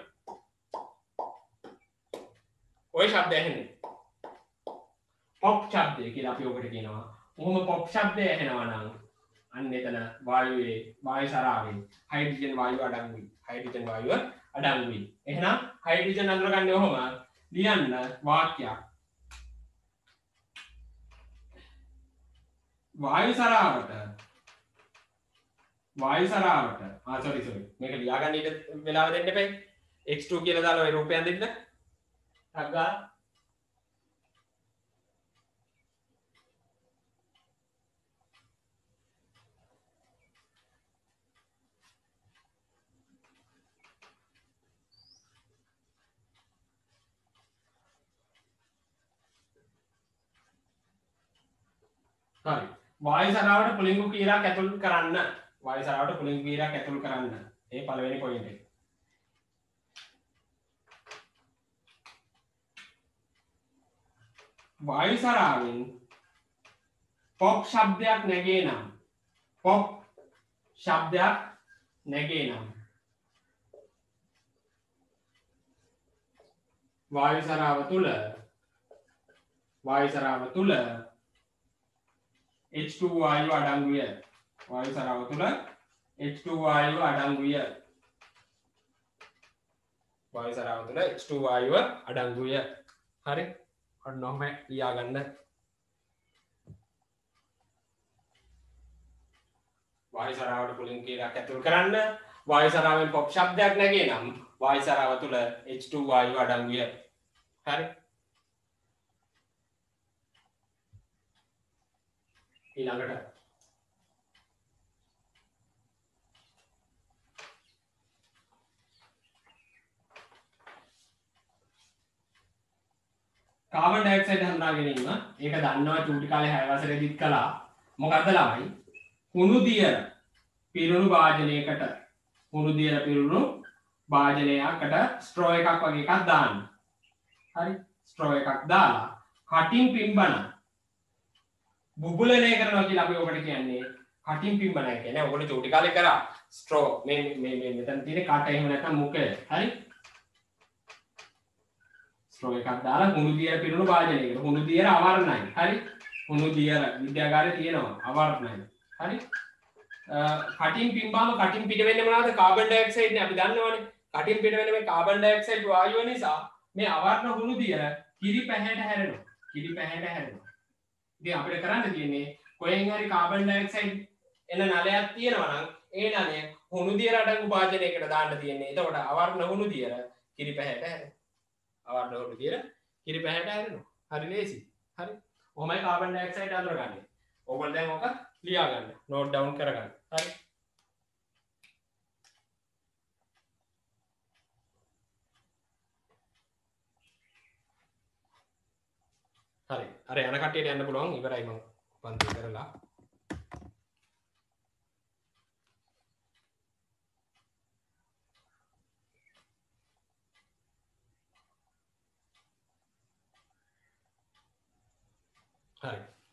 ওই ශබ්දය ඇහෙන්නේ. පොප් ශබ්දය කියලා අපි ඔකට කියනවා. කොහොම පොප් ශබ්දය ඇහෙනවා නම් අන්න එතන වායුවේ වායු සරාවේ හයිඩ්‍රජන් වායුව අඩංගුයි. හයිඩ්‍රජන් වායුව අඩංගුයි. එහෙනම් හයිඩ්‍රජන් අඳුරගන්නේ ඔහොම ලියන්න වාක්‍යයක්. වායු සරාවට sorry මේක ලියාගන්න ඊට වෙලාව දෙන්න එපා. x2 කියලා දාලා ඔය රූපය අඳින්න. ටග්ගා හරි. වායු සරාවට පුලිංගු කීරක් ඇතුල් කරන්න. වායු සරාවට පුලිංගු කීරක් ඇතුල් කරන්න. ඒ පළවෙනි පොයින්ට් එක. වායු සරාවෙන් පොප් ශබ්දයක් නැගේ නම් වායු සරාව තුල H2 වායුව අඩංගුය. වායු සරාව තුල H2 වායුව අඩංගුය. වායු සරාව තුල H2 වායුව අඩංගුය. හරි. ඔන්න ඔහම ලියා ගන්න. වායු සරාවට පුලිංගු කීරක් ඇතුල් කරන්න. වායු සරාවෙන් පොප් ශබ්දයක් නැගේ නම් වායු සරාව තුල H2 වායුව අඩංගුය. හරි. ඊළඟට කාබන් ඩයොක්සයිඩ් හඳුනා ගැනීම. ඒක දන්නවා චූටි කාලේ 6 වසරේදීත් කළා. මොකද්ද ළමයි? කුණු දියර පිරුණු භාජනයකට ස්ට්‍රෝ එකක් වගේ එකක් දාන්න. හරි. ස්ට්‍රෝ එකක් දාලා කටින් පිම්බන බුබුලනය කරනවා කියලා අපි ඔකට කියන්නේ කටින් පිම්බනය කියන්නේ. ඔයගොල්ලෝ චූටි කාලේ කරා ස්ට්‍රෝ මේ මෙතන තියෙන කට එහෙම නැත්නම් මුඛය. හරි. ස්ට්‍රෝ එකක් දාලා කුණු දියර පිරුණු භාජනයකට. කුණු දියර අවර්ණයි. හරි. හුණු දියර විද්‍යාගාරයේ තියෙනවා අවර්ණය. හරි. කටින් පිම්බාම කටින් පිට වෙන්නේ මොනවද? කාබන් ඩයොක්සයිඩ් නේ අපි දන්නවනේ. කටින් පිට වෙන මේ කාබන් ඩයොක්සයිඩ් වායුව නිසා මේ අවර්ණ හුණු දියර කිරි පැහැයට හැරෙනවා. කිරි පැහැයට හැරෙනවා. ඉතින් අපිට කරන්න තියෙන්නේ කොහෙන් හරි කාබන් ඩයොක්සයිඩ් එන නලයක් තියෙනවා නම් ඒ නලය හුණු දියර අඩංගු භාජනයකට දාන්න තියෙන්නේ. එතකොට අවර්ණ හුණු දියර කිරි පැහැයට හැරෙනවා. අවර්ණ හුණු දියර කිරි පැහැයට හැරෙනවා. හරි ලේසි. හරි. ඔහොමයි කාබන් ඩයොක්සයිඩ් අඳුරගන්නේ. ඕගොල්ලෝ දැන් ඔක ලියා ගන්න. නෝට් ඩවුන් කරගන්න. හරි. හරි. අර යන කට්ටියට යන්න පුළුවන්. ඉවරයි මම පන්ති කරලා. හරි.